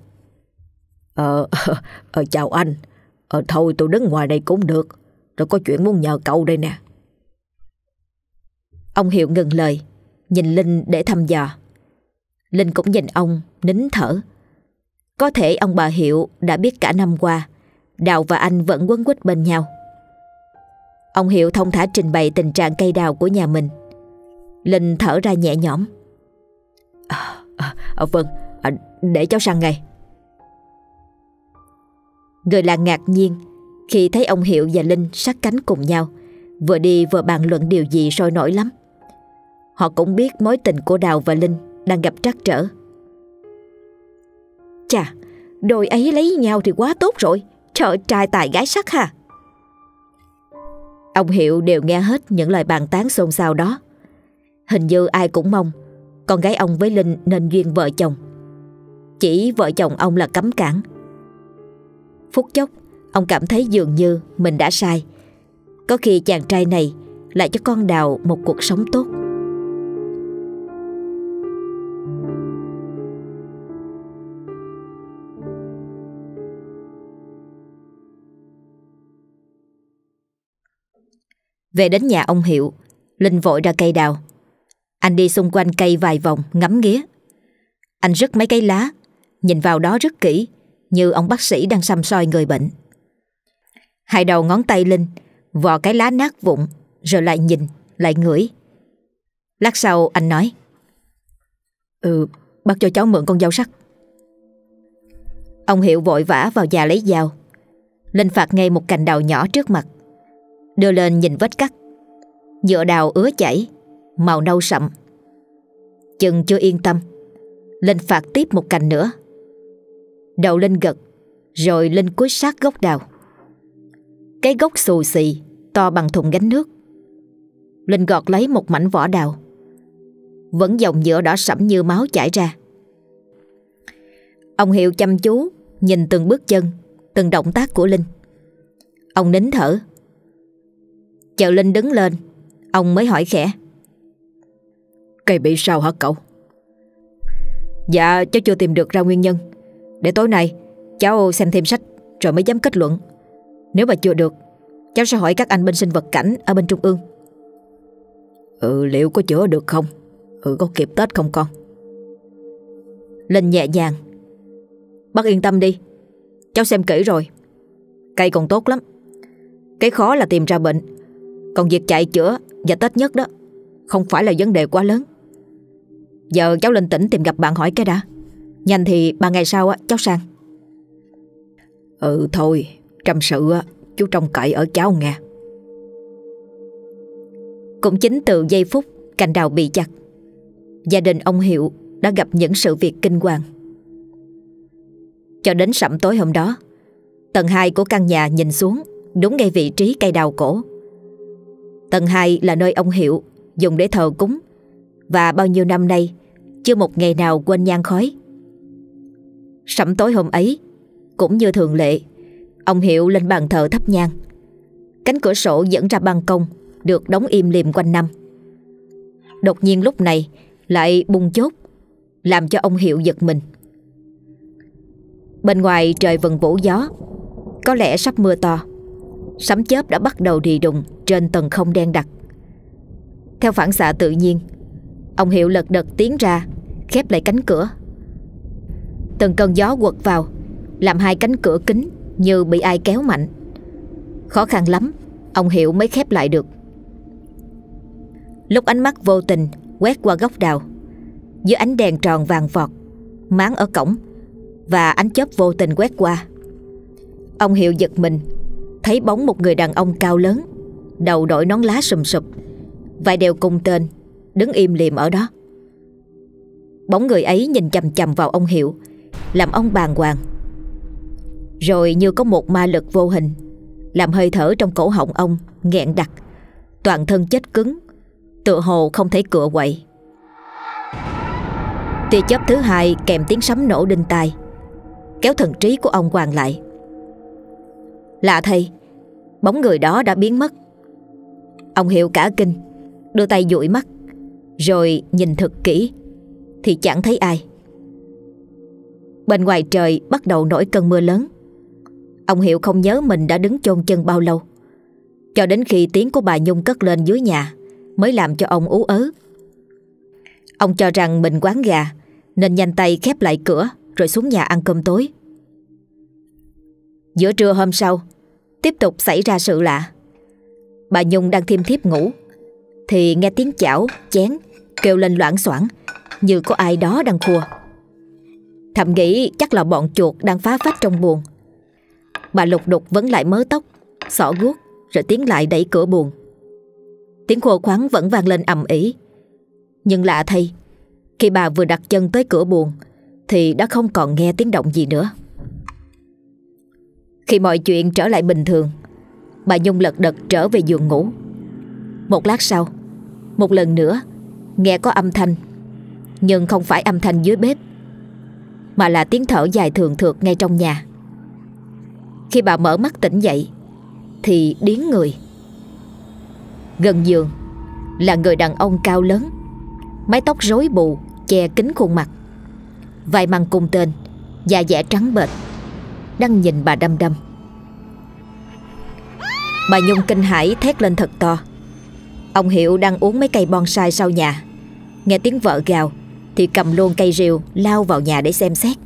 Chào anh. Thôi tôi đứng ngoài đây cũng được, rồi có chuyện muốn nhờ cậu đây nè. Ông Hiệu ngừng lời, nhìn Linh để thăm dò. Linh cũng nhìn ông, nín thở. Có thể ông bà Hiệu đã biết cả năm qua Đào và anh vẫn quấn quýt bên nhau. Ông Hiệu thông thả trình bày tình trạng cây đào của nhà mình. Linh thở ra nhẹ nhõm. Vâng, để cháu sang ngay. Người làng ngạc nhiên khi thấy ông Hiệu và Linh sát cánh cùng nhau, vừa đi vừa bàn luận điều gì sôi nổi lắm. Họ cũng biết mối tình của Đào và Linh đang gặp trắc trở. Chà, đôi ấy lấy nhau thì quá tốt rồi. Trời, trai tài gái sắc ha. Ông Hiệu đều nghe hết những lời bàn tán xôn xao đó. Hình như ai cũng mong con gái ông với Linh nên duyên vợ chồng. Chỉ vợ chồng ông là cấm cản. Phút chốc ông cảm thấy dường như mình đã sai. Có khi chàng trai này lại cho con Đào một cuộc sống tốt. Về đến nhà ông Hiệu, Linh vội ra cây đào. Anh đi xung quanh cây vài vòng ngắm nghía. Anh rứt mấy cái lá, nhìn vào đó rất kỹ, như ông bác sĩ đang săm soi người bệnh. Hai đầu ngón tay Linh vò cái lá nát vụn, rồi lại nhìn, lại ngửi. Lát sau anh nói: Bác cho cháu mượn con dao sắc. Ông Hiệu vội vã vào nhà lấy dao. Linh phạt ngay một cành đào nhỏ trước mặt, đưa lên nhìn vết cắt. Nhựa đào ứa chảy, màu nâu sậm. Chừng chưa yên tâm, Linh phạt tiếp một cành nữa. Đầu Linh gật, rồi Linh cúi sát gốc đào. Cái gốc xù xì, to bằng thùng gánh nước. Linh gọt lấy một mảnh vỏ đào. Vẫn dòng nhựa đỏ sẫm như máu chảy ra. Ông Hiệu chăm chú nhìn từng bước chân, từng động tác của Linh. Ông nín thở. Chờ Linh đứng lên, ông mới hỏi khẽ: Cây bị sao hả cậu? Dạ cháu chưa tìm được ra nguyên nhân. Để tối nay cháu xem thêm sách rồi mới dám kết luận. Nếu mà chưa được, cháu sẽ hỏi các anh bên sinh vật cảnh ở bên trung ương. Liệu có chữa được không? Có kịp Tết không con? Linh nhẹ nhàng: "Bác yên tâm đi, cháu xem kỹ rồi. Cây còn tốt lắm. Cái khó là tìm ra bệnh, còn việc chạy chữa và tết nhất đó không phải là vấn đề quá lớn. Giờ cháu lên tỉnh tìm gặp bạn hỏi cái đã. Nhanh thì 3 ngày sau cháu sang." Thôi, trăm sự chú trông cậy ở cháu nghe." Cũng chính từ giây phút cành đào bị chặt, gia đình ông Hiệu đã gặp những sự việc kinh hoàng. Cho đến sẩm tối hôm đó, tầng 2 của căn nhà nhìn xuống đúng ngay vị trí cây đào cổ. Tầng 2 là nơi ông Hiệu dùng để thờ cúng, và bao nhiêu năm nay chưa một ngày nào quên nhang khói. Sẩm tối hôm ấy, cũng như thường lệ, ông Hiệu lên bàn thờ thắp nhang. Cánh cửa sổ dẫn ra ban công được đóng im lìm quanh năm. Đột nhiên lúc này lại bung chốt, làm cho ông Hiệu giật mình. Bên ngoài trời vần vũ gió, có lẽ sắp mưa to. Sấm chớp đã bắt đầu rì đùng trên tầng không đen đặc. Theo phản xạ tự nhiên, ông Hiệu lật đật tiến ra, khép lại cánh cửa. Từng cơn gió quật vào, làm hai cánh cửa kính như bị ai kéo mạnh. Khó khăn lắm ông Hiệu mới khép lại được. Lúc ánh mắt vô tình quét qua góc đào, dưới ánh đèn tròn vàng vọt máng ở cổng và ánh chớp vô tình quét qua, ông Hiệu giật mình thấy bóng một người đàn ông cao lớn, đầu đội nón lá sùm sụp, vai đeo cung tên, đứng im lìm ở đó. Bóng người ấy nhìn chằm chằm vào ông Hiệu, làm ông bàng hoàng. Rồi như có một ma lực vô hình làm hơi thở trong cổ họng ông nghẹn đặc, toàn thân chết cứng, tựa hồ không thể cựa quậy. Tia chớp thứ hai kèm tiếng sấm nổ đinh tai kéo thần trí của ông quàng lại. Lạ thay, bóng người đó đã biến mất. Ông Hiệu cả kinh, đưa tay dụi mắt, rồi nhìn thật kỹ thì chẳng thấy ai. Bên ngoài trời bắt đầu nổi cơn mưa lớn. Ông Hiệu không nhớ mình đã đứng chôn chân bao lâu, cho đến khi tiếng của bà Nhung cất lên dưới nhà mới làm cho ông ú ớ. Ông cho rằng mình quán gà nên nhanh tay khép lại cửa rồi xuống nhà ăn cơm tối. Giữa trưa hôm sau, tiếp tục xảy ra sự lạ. Bà Nhung đang thiêm thiếp ngủ thì nghe tiếng chảo, chén kêu lên loảng xoảng như có ai đó đang khua. Thầm nghĩ chắc là bọn chuột đang phá phách trong buồng. Bà lục đục vấn lại mớ tóc, xỏ guốc, rồi tiến lại đẩy cửa buồng. Tiếng khô khoắng vẫn vang lên ầm ĩ. Nhưng lạ thay, khi bà vừa đặt chân tới cửa buồng thì đã không còn nghe tiếng động gì nữa. Khi mọi chuyện trở lại bình thường, bà Nhung lật đật trở về giường ngủ. Một lát sau, một lần nữa nghe có âm thanh, nhưng không phải âm thanh dưới bếp, mà là tiếng thở dài thường thượt ngay trong nhà. Khi bà mở mắt tỉnh dậy thì điếng người. Gần giường là người đàn ông cao lớn, mái tóc rối bù che kín khuôn mặt, vai mang cung tên, da dẻ trắng bệch, đang nhìn bà đăm đăm. Bà Nhung kinh hãi thét lên thật to. Ông Hiệu đang uống mấy cây bonsai sau nhà, nghe tiếng vợ gào thì cầm luôn cây rìu lao vào nhà để xem xét.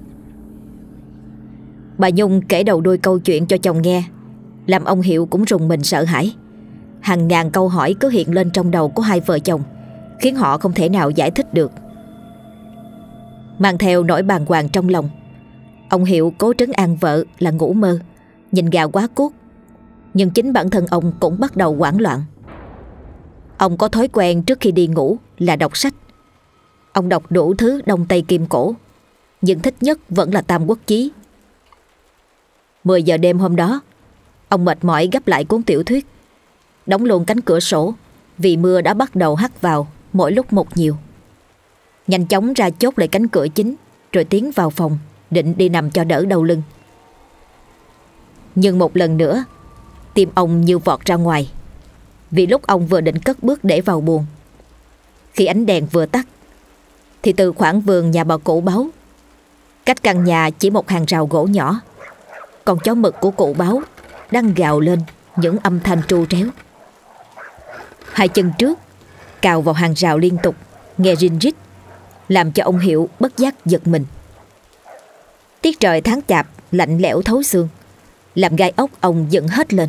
Bà Nhung kể đầu đuôi câu chuyện cho chồng nghe, làm ông Hiệu cũng rùng mình sợ hãi. Hàng ngàn câu hỏi cứ hiện lên trong đầu của hai vợ chồng, khiến họ không thể nào giải thích được. Mang theo nỗi bàng hoàng trong lòng, ông Hiệu cố trấn an vợ là ngủ mơ, nhìn gà quá cuốc. Nhưng chính bản thân ông cũng bắt đầu hoảng loạn. Ông có thói quen trước khi đi ngủ là đọc sách. Ông đọc đủ thứ Đông Tây Kim Cổ, nhưng thích nhất vẫn là Tam Quốc Chí. 10 giờ đêm hôm đó, ông mệt mỏi gấp lại cuốn tiểu thuyết, đóng luôn cánh cửa sổ vì mưa đã bắt đầu hắt vào mỗi lúc một nhiều. Nhanh chóng ra chốt lại cánh cửa chính, rồi tiến vào phòng định đi nằm cho đỡ đau lưng. Nhưng một lần nữa tim ông như vọt ra ngoài, vì lúc ông vừa định cất bước để vào buồng, khi ánh đèn vừa tắt thì từ khoảng vườn nhà bà cụ Báo, cách căn nhà chỉ một hàng rào gỗ nhỏ, con chó mực của cụ Báo đang gào lên những âm thanh tru tréo. Hai chân trước cào vào hàng rào liên tục, nghe rinh rít, làm cho ông Hiệu bất giác giật mình. Tiết trời tháng chạp lạnh lẽo thấu xương, làm gai ốc ông dựng hết lên.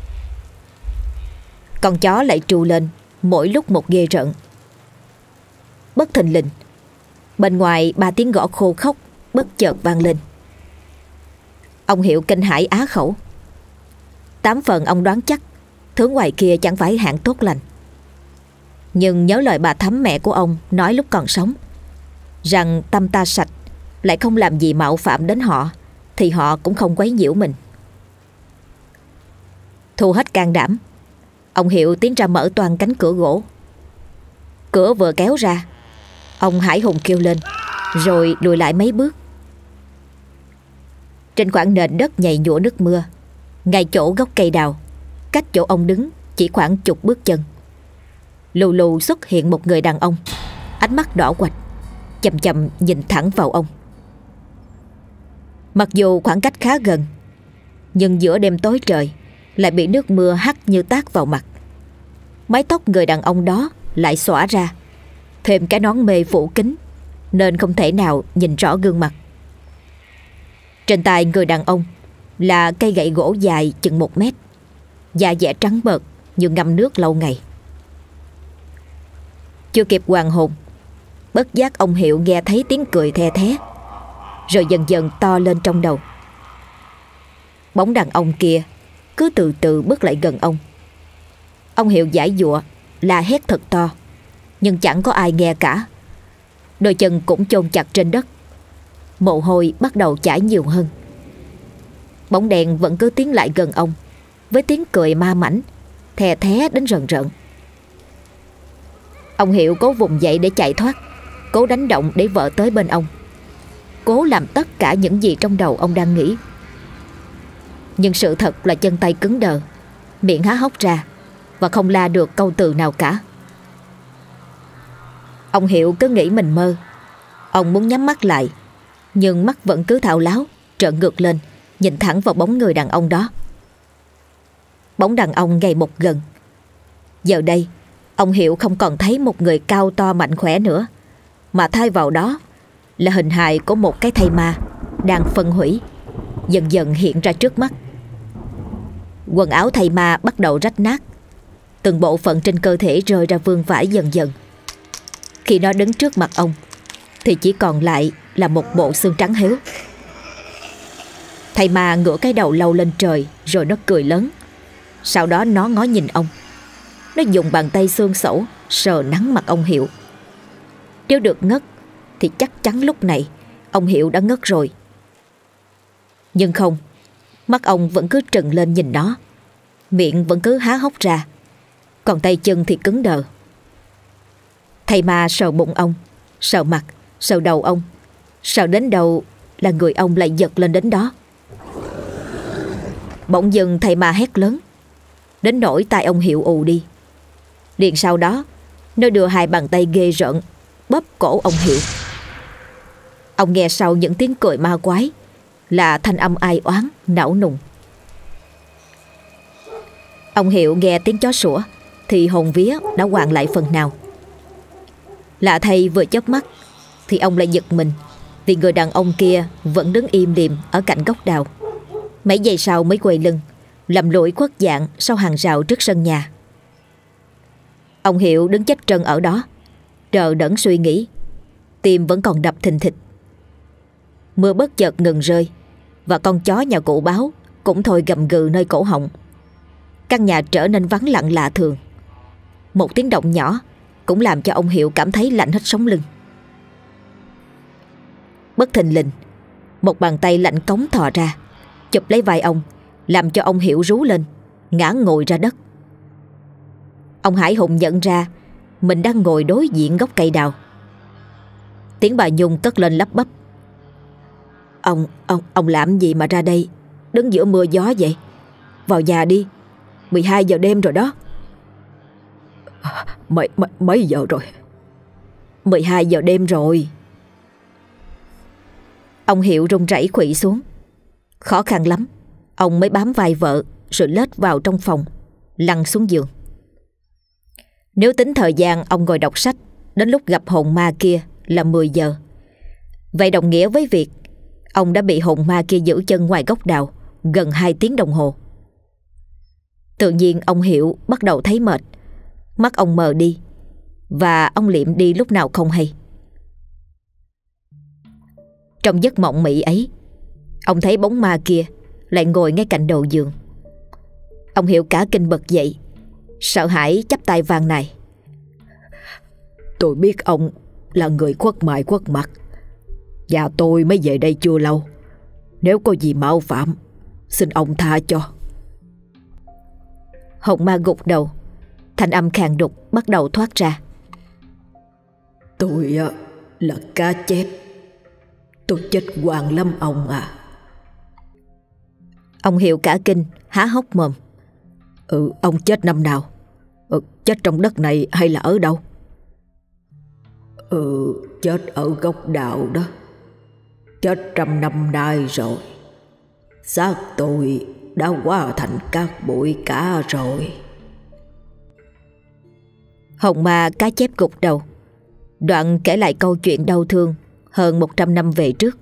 Con chó lại trù lên mỗi lúc một ghê rợn. Bất thình lình, bên ngoài 3 tiếng gõ khô khóc bất chợt vang lên. Ông Hiệu kinh hãi á khẩu. 8 phần ông đoán chắc thứ ngoài kia chẳng phải hạng tốt lành. Nhưng nhớ lời bà Thắm mẹ của ông nói lúc còn sống, rằng tâm ta sạch, lại không làm gì mạo phạm đến họ, thì họ cũng không quấy nhiễu mình. Thu hết can đảm, ông Hiệu tiến ra mở toang cánh cửa gỗ. Cửa vừa kéo ra, ông hãi hùng kêu lên, rồi lùi lại mấy bước. Trên khoảng nền đất nhầy nhụa nước mưa, ngay chỗ gốc cây đào, cách chỗ ông đứng chỉ khoảng chục bước chân, lù lù xuất hiện một người đàn ông, ánh mắt đỏ quạch, chằm chằm nhìn thẳng vào ông. Mặc dù khoảng cách khá gần, nhưng giữa đêm tối trời lại bị nước mưa hắt như tát vào mặt. Mái tóc người đàn ông đó lại xõa ra, thêm cái nón mê phủ kín, nên không thể nào nhìn rõ gương mặt. Trên tay người đàn ông là cây gậy gỗ dài chừng 1 mét, da dẻ trắng bợt như ngâm nước lâu ngày. Chưa kịp hoàn hồn, bất giác ông Hiệu nghe thấy tiếng cười the thé, rồi dần dần to lên trong đầu. Bóng đàn ông kia cứ từ từ bước lại gần ông. Ông Hiệu giãy giụa, la hét thật to, nhưng chẳng có ai nghe cả. Đôi chân cũng chôn chặt trên đất, mồ hôi bắt đầu chảy nhiều hơn. Bóng đèn vẫn cứ tiến lại gần ông, với tiếng cười ma mãnh, thè thé đến rần rợn. Ông Hiệu cố vùng dậy để chạy thoát, cố đánh động để vợ tới bên ông, cố làm tất cả những gì trong đầu ông đang nghĩ. Nhưng sự thật là chân tay cứng đờ, miệng há hốc ra và không la được câu từ nào cả. Ông Hiệu cứ nghĩ mình mơ. Ông muốn nhắm mắt lại, nhưng mắt vẫn cứ thao láo, trợn ngược lên, nhìn thẳng vào bóng người đàn ông đó. Bóng đàn ông ngày một gần. Giờ đây, ông Hiệu không còn thấy một người cao to mạnh khỏe nữa, mà thay vào đó là hình hài của một cái thây ma đang phân hủy, dần dần hiện ra trước mắt. Quần áo thây ma bắt đầu rách nát, từng bộ phận trên cơ thể rơi ra vương vãi dần dần. Khi nó đứng trước mặt ông thì chỉ còn lại là một bộ xương trắng héo. Thây ma ngửa cái đầu lâu lên trời, rồi nó cười lớn. Sau đó nó ngó nhìn ông. Nó dùng bàn tay xương xẩu sờ nắng mặt ông Hiệu. Nếu được ngất thì chắc chắn lúc này ông Hiệu đã ngất rồi. Nhưng không, mắt ông vẫn cứ trừng lên nhìn nó, miệng vẫn cứ há hốc ra, còn tay chân thì cứng đờ. Thầy ma sờ bụng ông, sờ mặt, sờ đầu ông, sờ đến đâu là người ông lại giật lên đến đó. Bỗng dưng thầy ma hét lớn, đến nỗi tai ông Hiệu ù đi. Liền sau đó, nó đưa 2 bàn tay ghê rợn bóp cổ ông Hiệu. Ông nghe sau những tiếng cười ma quái là thanh âm ai oán, não nùng. Ông Hiệu nghe tiếng chó sủa thì hồn vía đã hoàn lại phần nào. Lạ thay, vừa chớp mắt thì ông lại giật mình, vì người đàn ông kia vẫn đứng im lìm ở cạnh gốc đào. Mấy giây sau mới quay lưng, lầm lũi khuất dạng sau hàng rào trước sân nhà. Ông Hiệu đứng chết trân ở đó, đờ đẫn suy nghĩ, tim vẫn còn đập thình thịch. Mưa bất chợt ngừng rơi, và con chó nhà cụ Báo cũng thôi gầm gừ nơi cổ họng. Căn nhà trở nên vắng lặng lạ thường. Một tiếng động nhỏ cũng làm cho ông Hiệu cảm thấy lạnh hết sống lưng. Bất thình lình, một bàn tay lạnh cống thò ra, chụp lấy vai ông, làm cho ông Hiệu rú lên, ngã ngồi ra đất. Ông Hải Hùng nhận ra mình đang ngồi đối diện gốc cây đào. Tiếng bà Nhung cất lên lắp bắp: Ông làm gì mà ra đây, đứng giữa mưa gió vậy? Vào nhà đi, 12 giờ đêm rồi đó. Mấy giờ rồi? 12 giờ đêm rồi. Ông Hiệu run rẩy khuỵu xuống. Khó khăn lắm, ông mới bám vai vợ rồi lết vào trong phòng, lăn xuống giường. Nếu tính thời gian ông ngồi đọc sách đến lúc gặp hồn ma kia là 10 giờ. Vậy đồng nghĩa với việc ông đã bị hồn ma kia giữ chân ngoài gốc đào gần 2 tiếng đồng hồ. Tự nhiên ông Hiệu bắt đầu thấy mệt, mắt ông mờ đi, và ông liệm đi lúc nào không hay. Trong giấc mộng mị ấy, ông thấy bóng ma kia lại ngồi ngay cạnh đầu giường. Ông Hiệu cả kinh bật dậy, sợ hãi chắp tay van nài: Tôi biết ông là người khuất mại khuất mặt, và tôi mới về đây chưa lâu. Nếu có gì mạo phạm, xin ông tha cho. Hồn ma gục đầu, thanh âm khàn đục bắt đầu thoát ra: Tôi là cá chép. Tôi chết oan lắm ông à. Ông Hiệu cả kinh há hốc mồm: Ông chết năm nào? Chết trong đất này hay là ở đâu? Chết ở gốc đào đó. Chết 100 năm nay rồi. Xác tôi đã hóa thành các bụi cả rồi. Hồn ma cá chép gục đầu, đoạn kể lại câu chuyện đau thương hơn 100 năm về trước.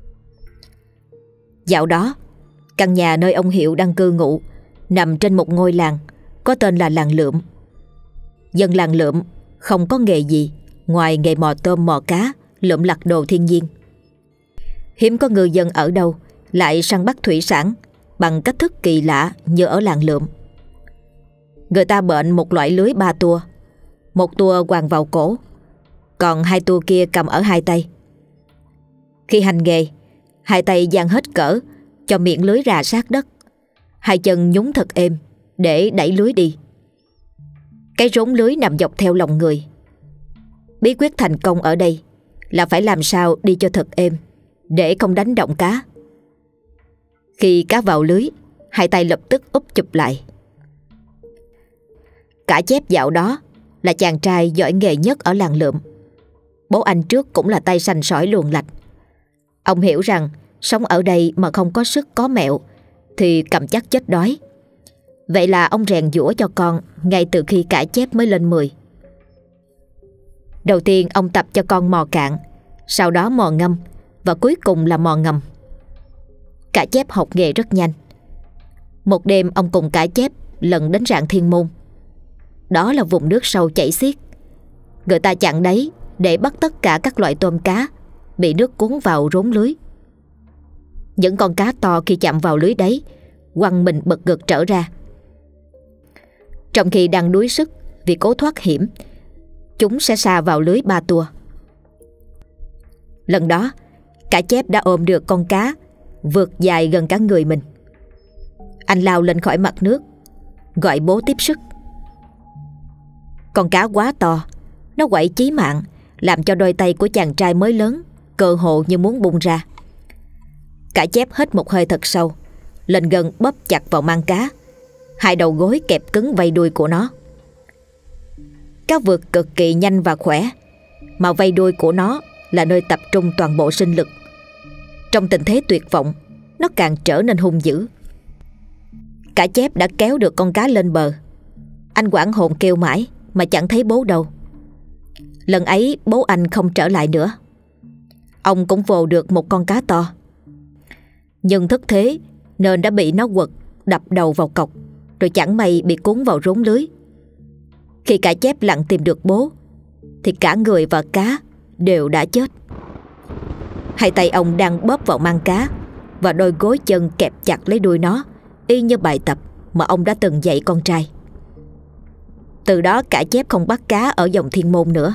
Dạo đó, căn nhà nơi ông Hiệu đang cư ngụ nằm trên một ngôi làng có tên là làng Lượm. Dân làng Lượm không có nghề gì ngoài nghề mò tôm mò cá, lượm lặt đồ thiên nhiên. Hiếm có ngư dân ở đâu lại săn bắt thủy sản bằng cách thức kỳ lạ như ở làng Lượm. Người ta bện một loại lưới 3 tua, một tua quàng vào cổ, còn 2 tua kia cầm ở 2 tay. Khi hành nghề, 2 tay dang hết cỡ cho miệng lưới rà sát đất, 2 chân nhúng thật êm để đẩy lưới đi. Cái rốn lưới nằm dọc theo lòng người. Bí quyết thành công ở đây là phải làm sao đi cho thật êm để không đánh động cá. Khi cá vào lưới, 2 tay lập tức úp chụp lại. Cả chép dạo đó là chàng trai giỏi nghề nhất ở làng Lượm. Bố anh trước cũng là tay sành sỏi luồn lạch. Ông hiểu rằng sống ở đây mà không có sức có mẹo thì cầm chắc chết đói. Vậy là ông rèn giũa cho con ngay từ khi cả chép mới lên 10. Đầu tiên ông tập cho con mò cạn, sau đó mò ngâm, và cuối cùng là mò ngầm. Cả chép học nghề rất nhanh. Một đêm ông cùng cả chép lần đến rạn Thiên Môn. Đó là vùng nước sâu chảy xiết. Người ta chặn đáy để bắt tất cả các loại tôm cá bị nước cuốn vào rốn lưới. Những con cá to khi chạm vào lưới đáy quăng mình bật ngược trở ra. Trong khi đang đuối sức vì cố thoát hiểm, chúng sẽ sa vào lưới 3 tua. Lần đó, cả chép đã ôm được con cá vượt dài gần cả người mình. Anh lao lên khỏi mặt nước, gọi bố tiếp sức. Con cá quá to, nó quậy chí mạng, làm cho đôi tay của chàng trai mới lớn cơ hồ như muốn bung ra. Cả chép hít một hơi thật sâu, lên gần bóp chặt vào mang cá, 2 đầu gối kẹp cứng vây đuôi của nó. Cá vượt cực kỳ nhanh và khỏe, mà vây đuôi của nó là nơi tập trung toàn bộ sinh lực. Trong tình thế tuyệt vọng, nó càng trở nên hung dữ. Cả chép đã kéo được con cá lên bờ. Anh hoảng hồn kêu mãi mà chẳng thấy bố đâu. Lần ấy bố anh không trở lại nữa. Ông cũng vồ được một con cá to, nhưng thất thế nên đã bị nó quật đập đầu vào cọc, rồi chẳng may bị cuốn vào rốn lưới. Khi cả chép lặn tìm được bố thì cả người và cá đều đã chết. 2 tay ông đang bóp vào mang cá, và đôi gối chân kẹp chặt lấy đuôi nó, y như bài tập mà ông đã từng dạy con trai. Từ đó cả chép không bắt cá ở dòng Thiên Môn nữa.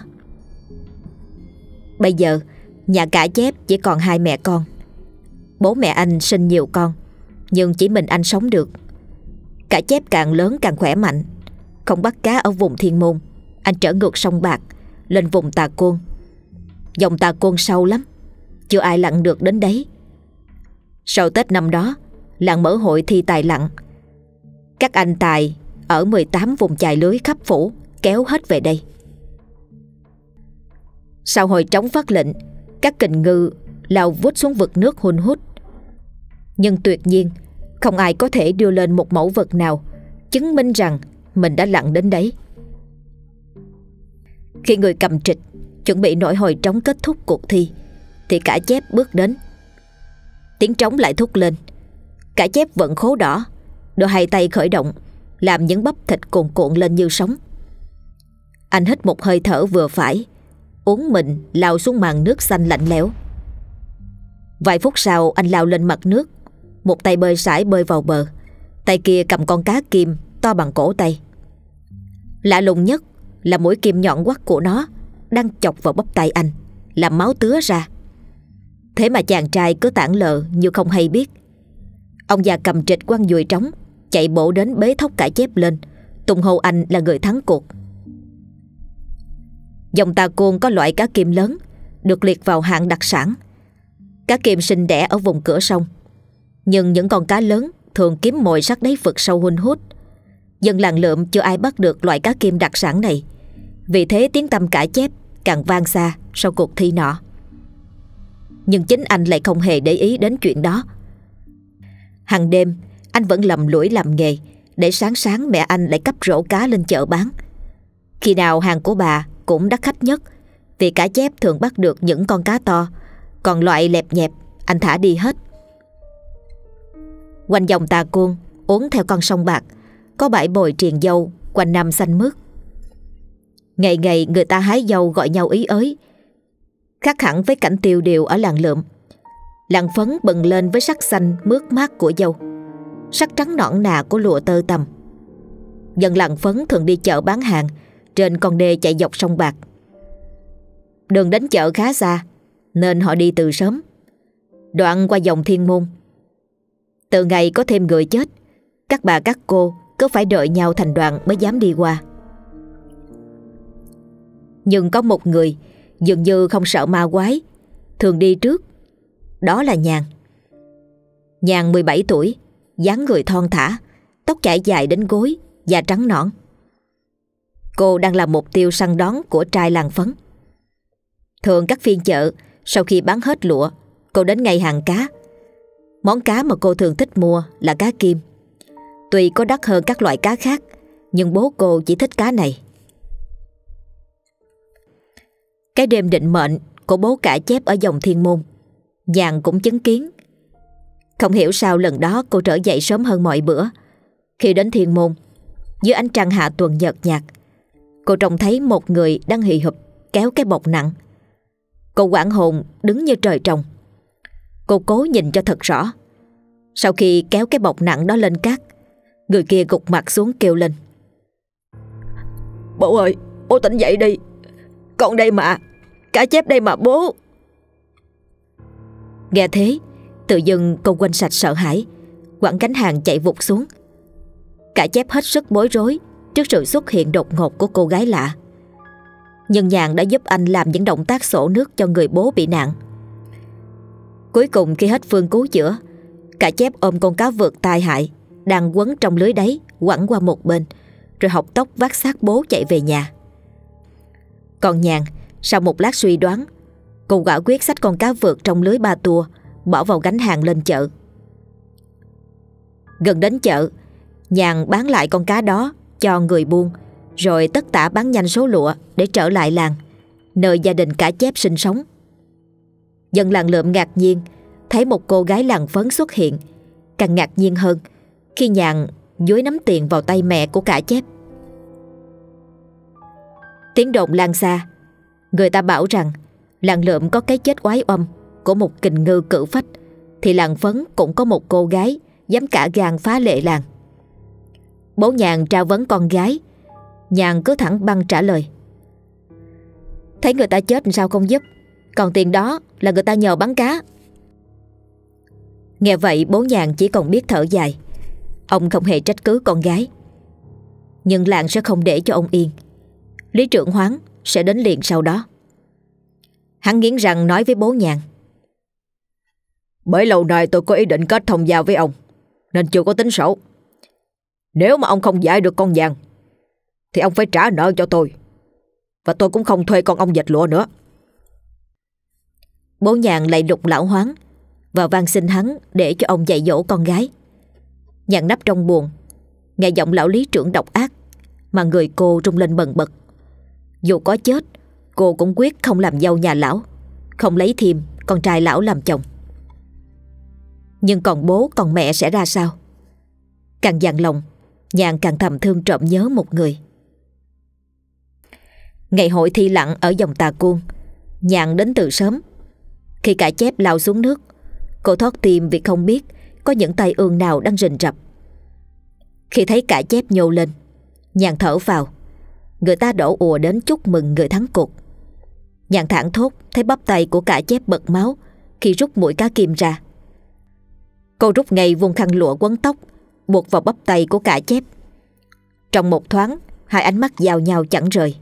Bây giờ nhà cả chép chỉ còn 2 mẹ con. Bố mẹ anh sinh nhiều con, nhưng chỉ mình anh sống được. Cả chép càng lớn càng khỏe mạnh. Không bắt cá ở vùng Thiên Môn, anh trở ngược sông Bạc lên vùng Tà Côn. Dòng Tà Côn sâu lắm, chưa ai lặn được đến đấy. Sau Tết năm đó, làng mở hội thi tài lặn. Các anh tài ở 18 vùng chài lưới khắp phủ kéo hết về đây. Sau hồi trống phát lệnh, các kình ngư lao vút xuống vực nước hun hút. Nhưng tuyệt nhiên không ai có thể đưa lên một mẫu vật nào chứng minh rằng mình đã lặn đến đấy. Khi người cầm trịch Chuẩn bị nổi hồi trống kết thúc cuộc thi thì Cả Chép bước đến. Tiếng trống lại thúc lên. Cả Chép vận khố đỏ, đôi hai tay khởi động, làm những bắp thịt cuồn cuộn lên như sóng. Anh hít một hơi thở vừa phải, uốn mình lao xuống màn nước xanh lạnh lẽo. Vài phút sau anh lao lên mặt nước, một tay bơi sải bơi vào bờ, tay kia cầm con cá kim to bằng cổ tay. Lạ lùng nhất là mũi kim nhọn quắt của nó đang chọc vào bắp tay anh, làm máu tứa ra. Thế mà chàng trai cứ tản lờ như không hay biết. Ông già cầm trịch quăng dùi trống, chạy bộ đến bế thốc Cả Chép lên, tung hô anh là người thắng cuộc. Dòng Tà Côn có loại cá kim lớn, được liệt vào hạng đặc sản. Cá kim sinh đẻ ở vùng cửa sông, nhưng những con cá lớn thường kiếm mồi sát đáy vực sâu hun hút. Dân làng Lượm chưa ai bắt được loại cá kim đặc sản này. Vì thế tiếng tăm Cả Chép càng vang xa sau cuộc thi nọ. Nhưng chính anh lại không hề để ý đến chuyện đó. Hàng đêm anh vẫn lầm lũi làm nghề, để sáng sáng mẹ anh lại cắp rổ cá lên chợ bán. Khi nào hàng của bà cũng đắt khách nhất, vì Cả Chép thường bắt được những con cá to, còn loại lẹp nhẹp anh thả đi hết. Quanh dòng Tà Côn, uốn theo con sông bạc, có bãi bồi triền dâu quanh năm xanh mướt. Ngày ngày người ta hái dâu gọi nhau ý ới, khác hẳn với cảnh tiêu điều ở làng Lượm. Làng Phấn bừng lên với sắc xanh mướt mát của dâu, sắc trắng nõn nà của lụa tơ tằm. Dân làng Phấn thường đi chợ bán hàng trên con đê chạy dọc sông bạc. Đường đến chợ khá xa nên họ đi từ sớm, đoạn qua dòng Thiên Môn. Từ ngày có thêm người chết, các bà các cô cứ phải đợi nhau thành đoàn mới dám đi qua. Nhưng có một người dường như không sợ ma quái, thường đi trước. Đó là Nhàn. Nhàn 17 tuổi, dáng người thon thả, tóc chải dài đến gối, da trắng nõn. Cô đang là mục tiêu săn đón của trai làng Phấn. Thường các phiên chợ, sau khi bán hết lụa, cô đến ngay hàng cá. Món cá mà cô thường thích mua là cá kim. Tuy có đắt hơn các loại cá khác, nhưng bố cô chỉ thích cá này. Cái đêm định mệnh của bố Cả Chép ở dòng Thiên Môn, Nhàn cũng chứng kiến. Không hiểu sao lần đó cô trở dậy sớm hơn mọi bữa. Khi đến Thiên Môn, dưới ánh trăng hạ tuần nhợt nhạt, cô trông thấy một người đang hì hụp kéo cái bọc nặng. Cô hoảng hồn đứng như trời trồng. Cô cố nhìn cho thật rõ. Sau khi kéo cái bọc nặng đó lên cát, người kia gục mặt xuống kêu lên: "Bố ơi, bố tỉnh dậy đi. Con đây mà, Cả Chép đây mà bố." Nghe thế, tự dưng cô quên sạch sợ hãi, quẳng gánh hàng chạy vụt xuống. Cả Chép hết sức bối rối trước sự xuất hiện đột ngột của cô gái lạ. Nhưng Nhàn đã giúp anh làm những động tác xổ nước cho người bố bị nạn. Cuối cùng khi hết phương cứu chữa, Cả Chép ôm con cá vượt tai hại đang quấn trong lưới đáy quẳng qua một bên, rồi học tốc vác xác bố chạy về nhà. Còn Nhàn, sau một lát suy đoán, cô quả quyết xách con cá vượt trong lưới ba tua bỏ vào gánh hàng lên chợ. Gần đến chợ, Nhàn bán lại con cá đó cho người buôn, rồi tất tả bán nhanh số lụa để trở lại làng, nơi gia đình Cả Chép sinh sống. Dân làng Lượm ngạc nhiên thấy một cô gái làng Phấn xuất hiện, càng ngạc nhiên hơn khi Nhàn dúi nắm tiền vào tay mẹ của Cả Chép. Tiếng đồn lan xa, người ta bảo rằng làng Lượm có cái chết oái oăm của một kình ngư cự phách, thì làng Phấn cũng có một cô gái dám cả gan phá lệ làng. Bố Nhàn tra vấn con gái, Nhàn cứ thẳng băng trả lời: "Thấy người ta chết sao không giúp, còn tiền đó là người ta nhờ bán cá." Nghe vậy bố Nhàn chỉ còn biết thở dài. Ông không hề trách cứ con gái. Nhưng làng sẽ không để cho ông yên. Lý Trưởng Hoáng sẽ đến liền sau đó. Hắn nghiến răng nói với bố Nhàn: "Bởi lâu nay tôi có ý định kết thông gia với ông, nên chưa có tính sổ. Nếu mà ông không giải được con Nhàn thì ông phải trả nợ cho tôi, và tôi cũng không thuê con ông dệt lụa nữa." Bố Nhàn lại lục lão Hoáng và van xin hắn để cho ông dạy dỗ con gái. Nhàn nấp trong buồng, nghe giọng lão lý trưởng độc ác mà người cô rung lên bần bật. Dù có chết, cô cũng quyết không làm dâu nhà lão, không lấy thêm con trai lão làm chồng. Nhưng còn bố còn mẹ sẽ ra sao? Càng dằn lòng, Nhàn càng thầm thương trộm nhớ một người. Ngày hội thi lặn ở dòng Tà Cuông, Nhàn đến từ sớm. Khi cả Chép lao xuống nước, cô thót tim vì không biết có những tay ương nào đang rình rập. Khi thấy cả Chép nhô lên, Nhàn thở vào. Người ta đổ ùa đến chúc mừng người thắng cuộc. Nhàn thảng thốt thấy bắp tay của cả Chép bật máu khi rút mũi cá kim ra. Cô rút ngay vuông khăn lụa quấn tóc, buộc vào bắp tay của cả Chép. Trong một thoáng, hai ánh mắt giao nhau chẳng rời.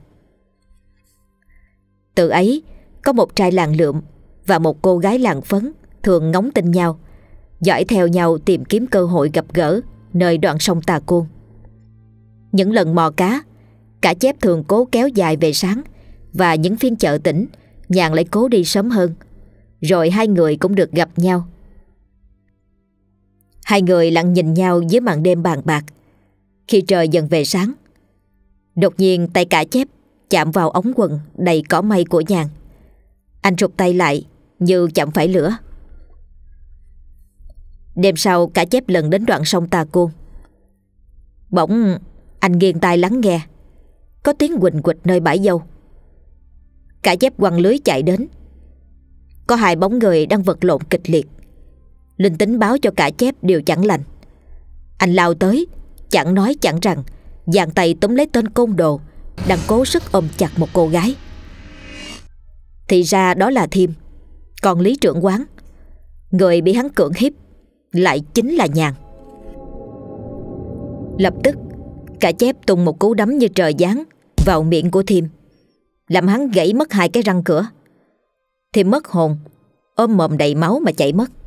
Từ ấy, có một trai làng lượm và một cô gái làng Phấn thường ngóng tin nhau, dõi theo nhau tìm kiếm cơ hội gặp gỡ nơi đoạn sông Tà Cuông. Những lần mò cá, cả Chép thường cố kéo dài về sáng, và những phiên chợ tỉnh, Nhàn lại cố đi sớm hơn. Rồi hai người cũng được gặp nhau. Hai người lặng nhìn nhau dưới màn đêm bàn bạc. Khi trời dần về sáng, đột nhiên tay cả Chép chạm vào ống quần đầy cỏ mây của Nhàn. Anh rụt tay lại như chạm phải lửa. Đêm sau, cả Chép lần đến đoạn sông Tà Cuông. Bỗng anh nghiêng tai lắng nghe, có tiếng huỳnh huỵch nơi bãi dâu. Cả Chép quăng lưới chạy đến. Có hai bóng người đang vật lộn kịch liệt. Linh tính báo cho cả Chép điều chẳng lành. Anh lao tới, chẳng nói chẳng rằng, giang tay túm lấy tên côn đồ đang cố sức ôm chặt một cô gái. Thì ra đó là Thiêm, còn Lý trưởng quán. Người bị hắn cưỡng hiếp lại chính là Nhàn. Lập tức, cả Chép tung một cú đấm như trời giáng vào miệng của Thiêm, làm hắn gãy mất hai cái răng cửa. Thiêm mất hồn, ôm mồm đầy máu mà chạy mất.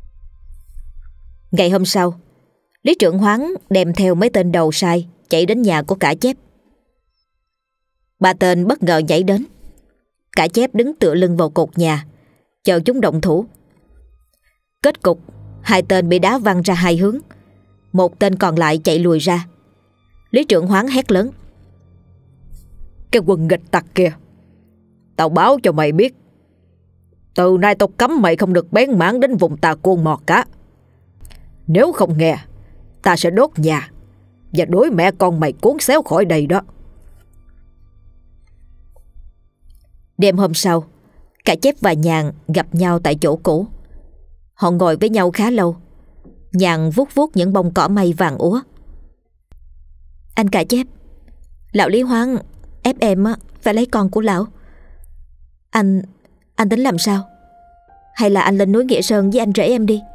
Ngày hôm sau, Lý trưởng Hoáng đem theo mấy tên đầu sai chạy đến nhà của cả Chép. Ba tên bất ngờ nhảy đến. Cả Chép đứng tựa lưng vào cột nhà, chờ chúng động thủ. Kết cục, hai tên bị đá văng ra hai hướng. Một tên còn lại chạy lùi ra. Lý trưởng Hoáng hét lớn: "Cái quần nghịch tặc kìa, tao báo cho mày biết, từ nay tao cấm mày không được bén mảng đến vùng Tà Cuông mò cá. Nếu không nghe, ta sẽ đốt nhà và đuổi mẹ con mày cuốn xéo khỏi đây đó." Đêm hôm sau, cả Chép và Nhàn gặp nhau tại chỗ cũ. Họ ngồi với nhau khá lâu. Nhàn vuốt vuốt những bông cỏ mây vàng úa. "Anh cả Chép, lão Lý Hoáng ép em phải lấy con của lão. Anh tính làm sao? Hay là anh lên núi Nghĩa Sơn với anh rể em đi?"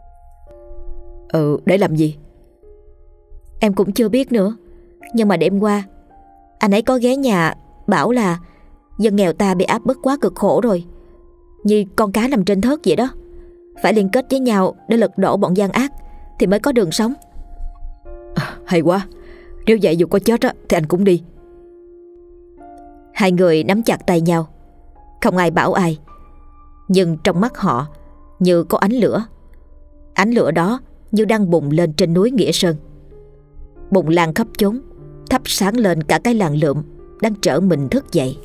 Để làm gì?" "Em cũng chưa biết nữa. Nhưng mà đêm qua anh ấy có ghé nhà, bảo là dân nghèo ta bị áp bức quá cực khổ rồi, như con cá nằm trên thớt vậy đó. Phải liên kết với nhau để lật đổ bọn gian ác thì mới có đường sống." Hay quá, nếu vậy dù có chết thì anh cũng đi." Hai người nắm chặt tay nhau, không ai bảo ai. Nhưng trong mắt họ như có ánh lửa. Ánh lửa đó như đang bùng lên trên núi Nghĩa Sơn, bùng lan khắp chốn, thắp sáng lên cả cái làng lượm đang trở mình thức dậy.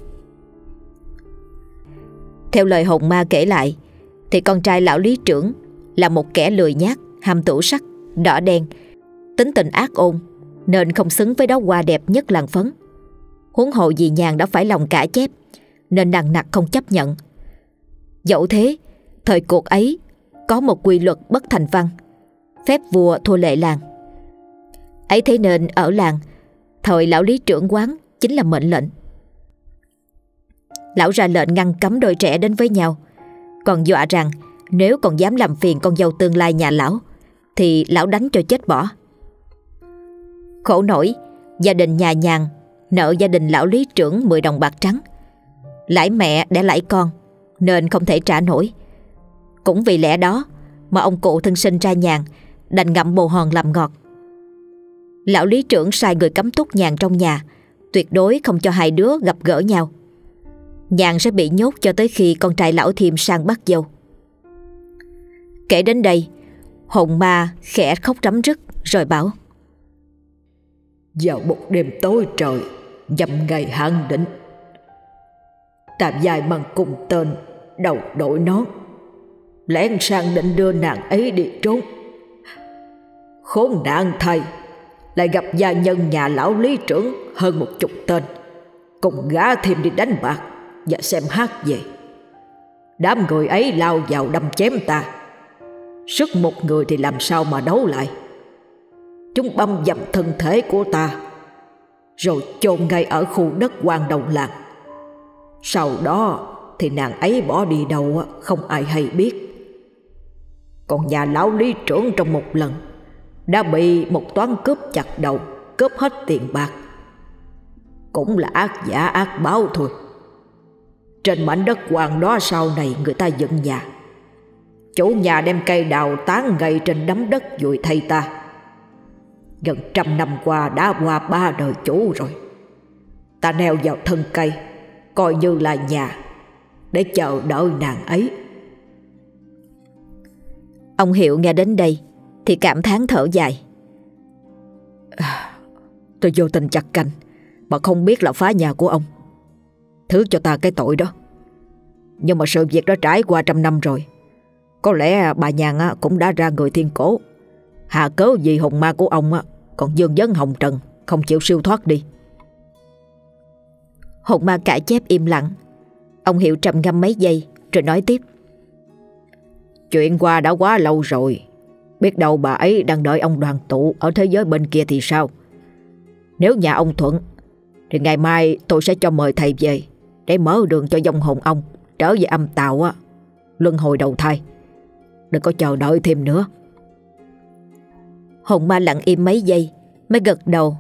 Theo lời hồn ma kể lại, thì con trai lão Lý trưởng là một kẻ lười nhác, ham tủ sắc, đỏ đen, tính tình ác ôn, nên không xứng với đó hoa đẹp nhất làng Phấn. Huống hồ vì Nhàn đã phải lòng cả Chép, nên nằng nặc không chấp nhận. Dẫu thế, thời cuộc ấy có một quy luật bất thành văn: phép vua thua lệ làng. Ấy thế nên ở làng, thời lão Lý trưởng quán chính là mệnh lệnh. Lão ra lệnh ngăn cấm đôi trẻ đến với nhau, còn dọa rằng nếu còn dám làm phiền con dâu tương lai nhà lão thì lão đánh cho chết bỏ. Khổ nổi, gia đình nhà Nhàn nợ gia đình lão Lý trưởng 10 đồng bạc trắng. Lãi mẹ để lãi con nên không thể trả nổi. Cũng vì lẽ đó mà ông cụ thân sinh ra Nhàn đành ngậm bồ hòn làm ngọt. Lão Lý trưởng sai người cấm túc Nhàn trong nhà, tuyệt đối không cho hai đứa gặp gỡ nhau. Nhàn sẽ bị nhốt cho tới khi con trai lão Thiêm sang bắt dâu. Kể đến đây, hồn ma khẽ khóc rắm rứt rồi bảo: "Vào một đêm tối trời, nhằm ngày hạn định, Ta dài bằng cùng tên, đầu đội nón, lén sang định đưa nàng ấy đi trốn. Khốn nạn thầy, lại gặp gia nhân nhà lão lý trưởng hơn 10 tên, cùng gã thêm đi đánh bạc và xem hát về. Đám người ấy lao vào đâm chém ta, sức một người thì làm sao mà đấu lại. Chúng băm dầm thân thể của ta, rồi chôn ngay ở khu đất hoang đầu làng. Sau đó thì nàng ấy bỏ đi đâu không ai hay biết. Còn nhà lão lý trưởng trong một lần đã bị một toán cướp chặt đầu, cướp hết tiền bạc. Cũng là ác giả ác báo thôi. Trên mảnh đất hoang đó sau này người ta dựng nhà. Chủ nhà đem cây đào tán ngay trên đống đất vùi thay ta. Gần 100 năm qua đã qua 3 đời chủ rồi. Ta neo vào thân cây, coi như là nhà, để chờ đợi nàng ấy. Ông Hiệu nghe đến đây thì cảm thán thở dài. Tôi vô tình chặt cành mà không biết là phá nhà của ông. Thứ cho ta cái tội đó. Nhưng mà sự việc đã trải qua 100 năm rồi. Có lẽ bà Nhàn cũng đã ra người thiên cổ. Hà cớ gì hồn ma của ông còn dương vấn hồng trần, không chịu siêu thoát đi. Hồn ma cả chép im lặng. Ông Hiệu trầm ngâm mấy giây rồi nói tiếp. Chuyện qua đã quá lâu rồi. Biết đâu bà ấy đang đợi ông đoàn tụ ở thế giới bên kia thì sao? Nếu nhà ông thuận thì ngày mai tôi sẽ cho mời thầy về, để mở đường cho vong hồn ông trở về âm tào luân hồi đầu thai. Đừng có chờ đợi thêm nữa. Hồn ma lặng im mấy giây mới gật đầu.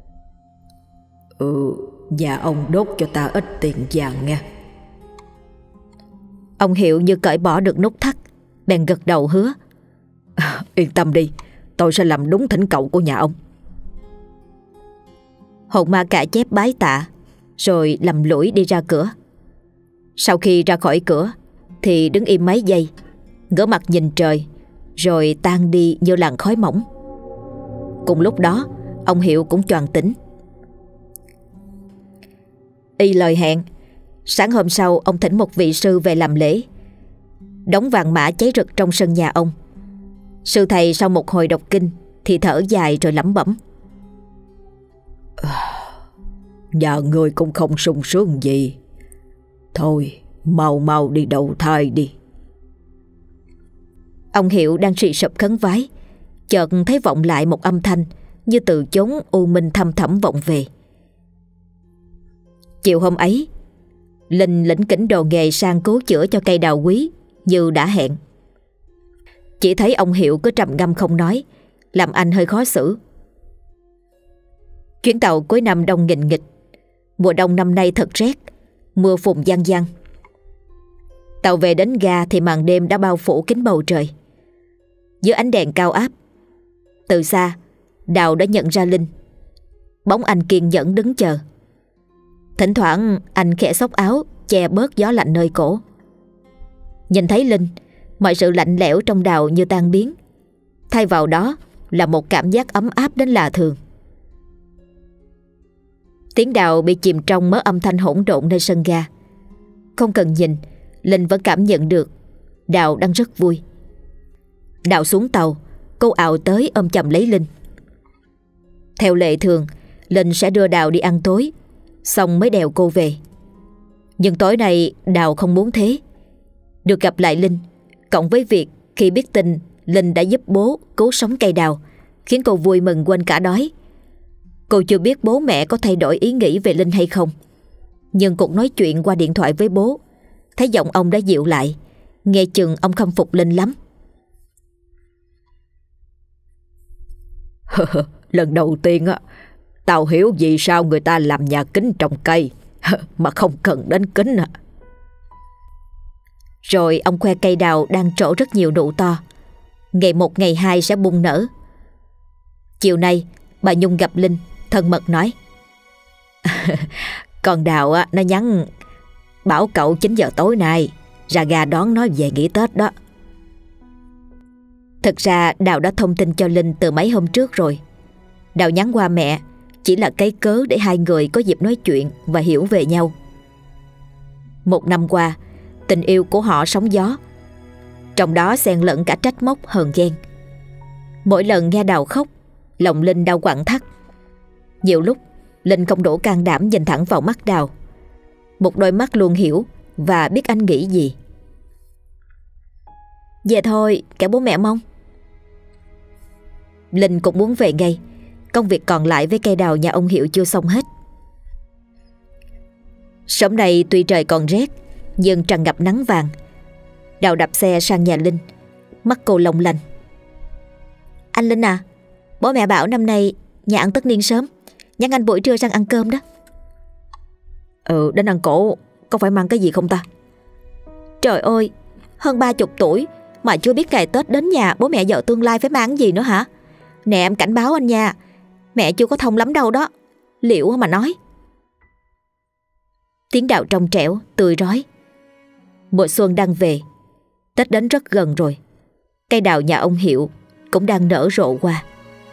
Nhà ông đốt cho ta ít tiền vàng nha. Ông Hiệu như cởi bỏ được nút thắt, bèn gật đầu hứa. Yên tâm đi, tôi sẽ làm đúng thỉnh cầu của nhà ông. Hồn ma cả chép bái tạ, rồi lầm lũi đi ra cửa. Sau khi ra khỏi cửa thì đứng im mấy giây, ngửa mặt nhìn trời, rồi tan đi như làn khói mỏng. Cùng lúc đó ông Hiệu cũng choàng tỉnh. Y lời hẹn, sáng hôm sau ông thỉnh một vị sư về làm lễ. Đống vàng mã cháy rực trong sân nhà ông. Sư thầy sau một hồi đọc kinh thì thở dài rồi lẩm bẩm. Nhà người cũng không sung sướng gì. Thôi mau mau đi đầu thai đi. Ông Hiệu đang rì sụp khấn vái, chợt thấy vọng lại một âm thanh như từ chốn u minh thăm thẳm vọng về. Chiều hôm ấy, Linh lỉnh kỉnh đồ nghề sang cứu chữa cho cây đào quý như đã hẹn. Chỉ thấy ông Hiệu cứ trầm ngâm không nói, làm anh hơi khó xử. Chuyến tàu cuối năm đông nghịnh nghịch. Mùa đông năm nay thật rét, mưa phùn giăng giăng. Tàu về đến ga thì màn đêm đã bao phủ kín bầu trời. Dưới ánh đèn cao áp, từ xa Đào đã nhận ra Linh. Bóng anh kiên nhẫn đứng chờ. Thỉnh thoảng anh khẽ xốc áo che bớt gió lạnh nơi cổ. Nhìn thấy Linh, mọi sự lạnh lẽo trong Đào như tan biến, thay vào đó là một cảm giác ấm áp đến lạ thường. Tiếng Đào bị chìm trong mớ âm thanh hỗn độn nơi sân ga. Không cần nhìn, Linh vẫn cảm nhận được Đào đang rất vui. Đào xuống tàu, cô ào tới ôm chầm lấy Linh. Theo lệ thường, Linh sẽ đưa Đào đi ăn tối, xong mới đèo cô về. Nhưng tối nay Đào không muốn thế. Được gặp lại Linh, cộng với việc khi biết tin Linh đã giúp bố cứu sống cây đào, khiến cô vui mừng quên cả đói. Cô chưa biết bố mẹ có thay đổi ý nghĩ về Linh hay không, nhưng cuộc nói chuyện qua điện thoại với bố, thấy giọng ông đã dịu lại, nghe chừng ông khâm phục Linh lắm. Lần đầu tiên tao hiểu vì sao người ta làm nhà kính trồng cây mà không cần đến kính. Rồi ông khoe cây đào đang trổ rất nhiều nụ to, ngày một ngày hai sẽ bung nở. Chiều nay bà Nhung gặp Linh, thân mật nói. Con Đào nó nhắn bảo cậu 9 giờ tối nay ra ga đón nó về nghỉ Tết đó. Thực ra Đào đã thông tin cho Linh từ mấy hôm trước rồi. Đào nhắn qua mẹ chỉ là cái cớ để hai người có dịp nói chuyện và hiểu về nhau. 1 năm qua, tình yêu của họ sóng gió, trong đó xen lẫn cả trách móc hờn ghen. Mỗi lần nghe Đào khóc, lòng Linh đau quặn thắt. Nhiều lúc Linh không đủ can đảm nhìn thẳng vào mắt Đào, một đôi mắt luôn hiểu và biết anh nghĩ gì. Về thôi, kẻo bố mẹ mong. Linh cũng muốn về ngay. Công việc còn lại với cây đào nhà ông Hiệu chưa xong hết. Sớm nay tuy trời còn rét, nhưng tràn ngập nắng vàng. Đào đạp xe sang nhà Linh, mắt cô long lanh. Anh Linh à, bố mẹ bảo năm nay nhà ăn tất niên sớm, nhắn anh buổi trưa sang ăn cơm đó. Đến ăn cổ, có phải mang cái gì không ta? Trời ơi, hơn 30 tuổi mà chưa biết ngày Tết đến nhà bố mẹ vợ tương lai phải mang gì nữa hả? Nè em cảnh báo anh nha, mẹ chưa có thông lắm đâu đó, liệu mà nói. Tiếng Đào trong trẻo, tươi rói. Mùa xuân đang về, Tết đến rất gần rồi. Cây đào nhà ông Hiệu cũng đang nở rộ qua.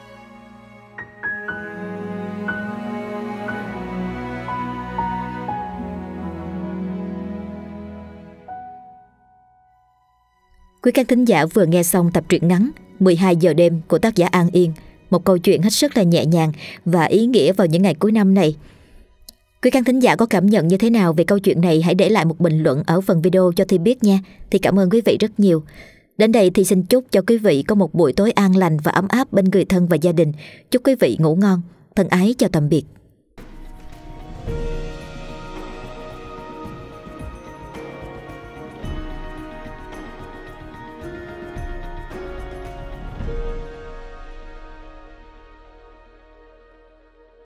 Quý khán thính giả vừa nghe xong tập truyện ngắn 12 giờ đêm của tác giả An Yên, một câu chuyện hết sức là nhẹ nhàng và ý nghĩa vào những ngày cuối năm này. Quý khán thính giả có cảm nhận như thế nào về câu chuyện này, hãy để lại một bình luận ở phần video cho Thi biết nha. Thì cảm ơn quý vị rất nhiều. Đến đây thì xin chúc cho quý vị có một buổi tối an lành và ấm áp bên người thân và gia đình. Chúc quý vị ngủ ngon. Thân ái chào tạm biệt.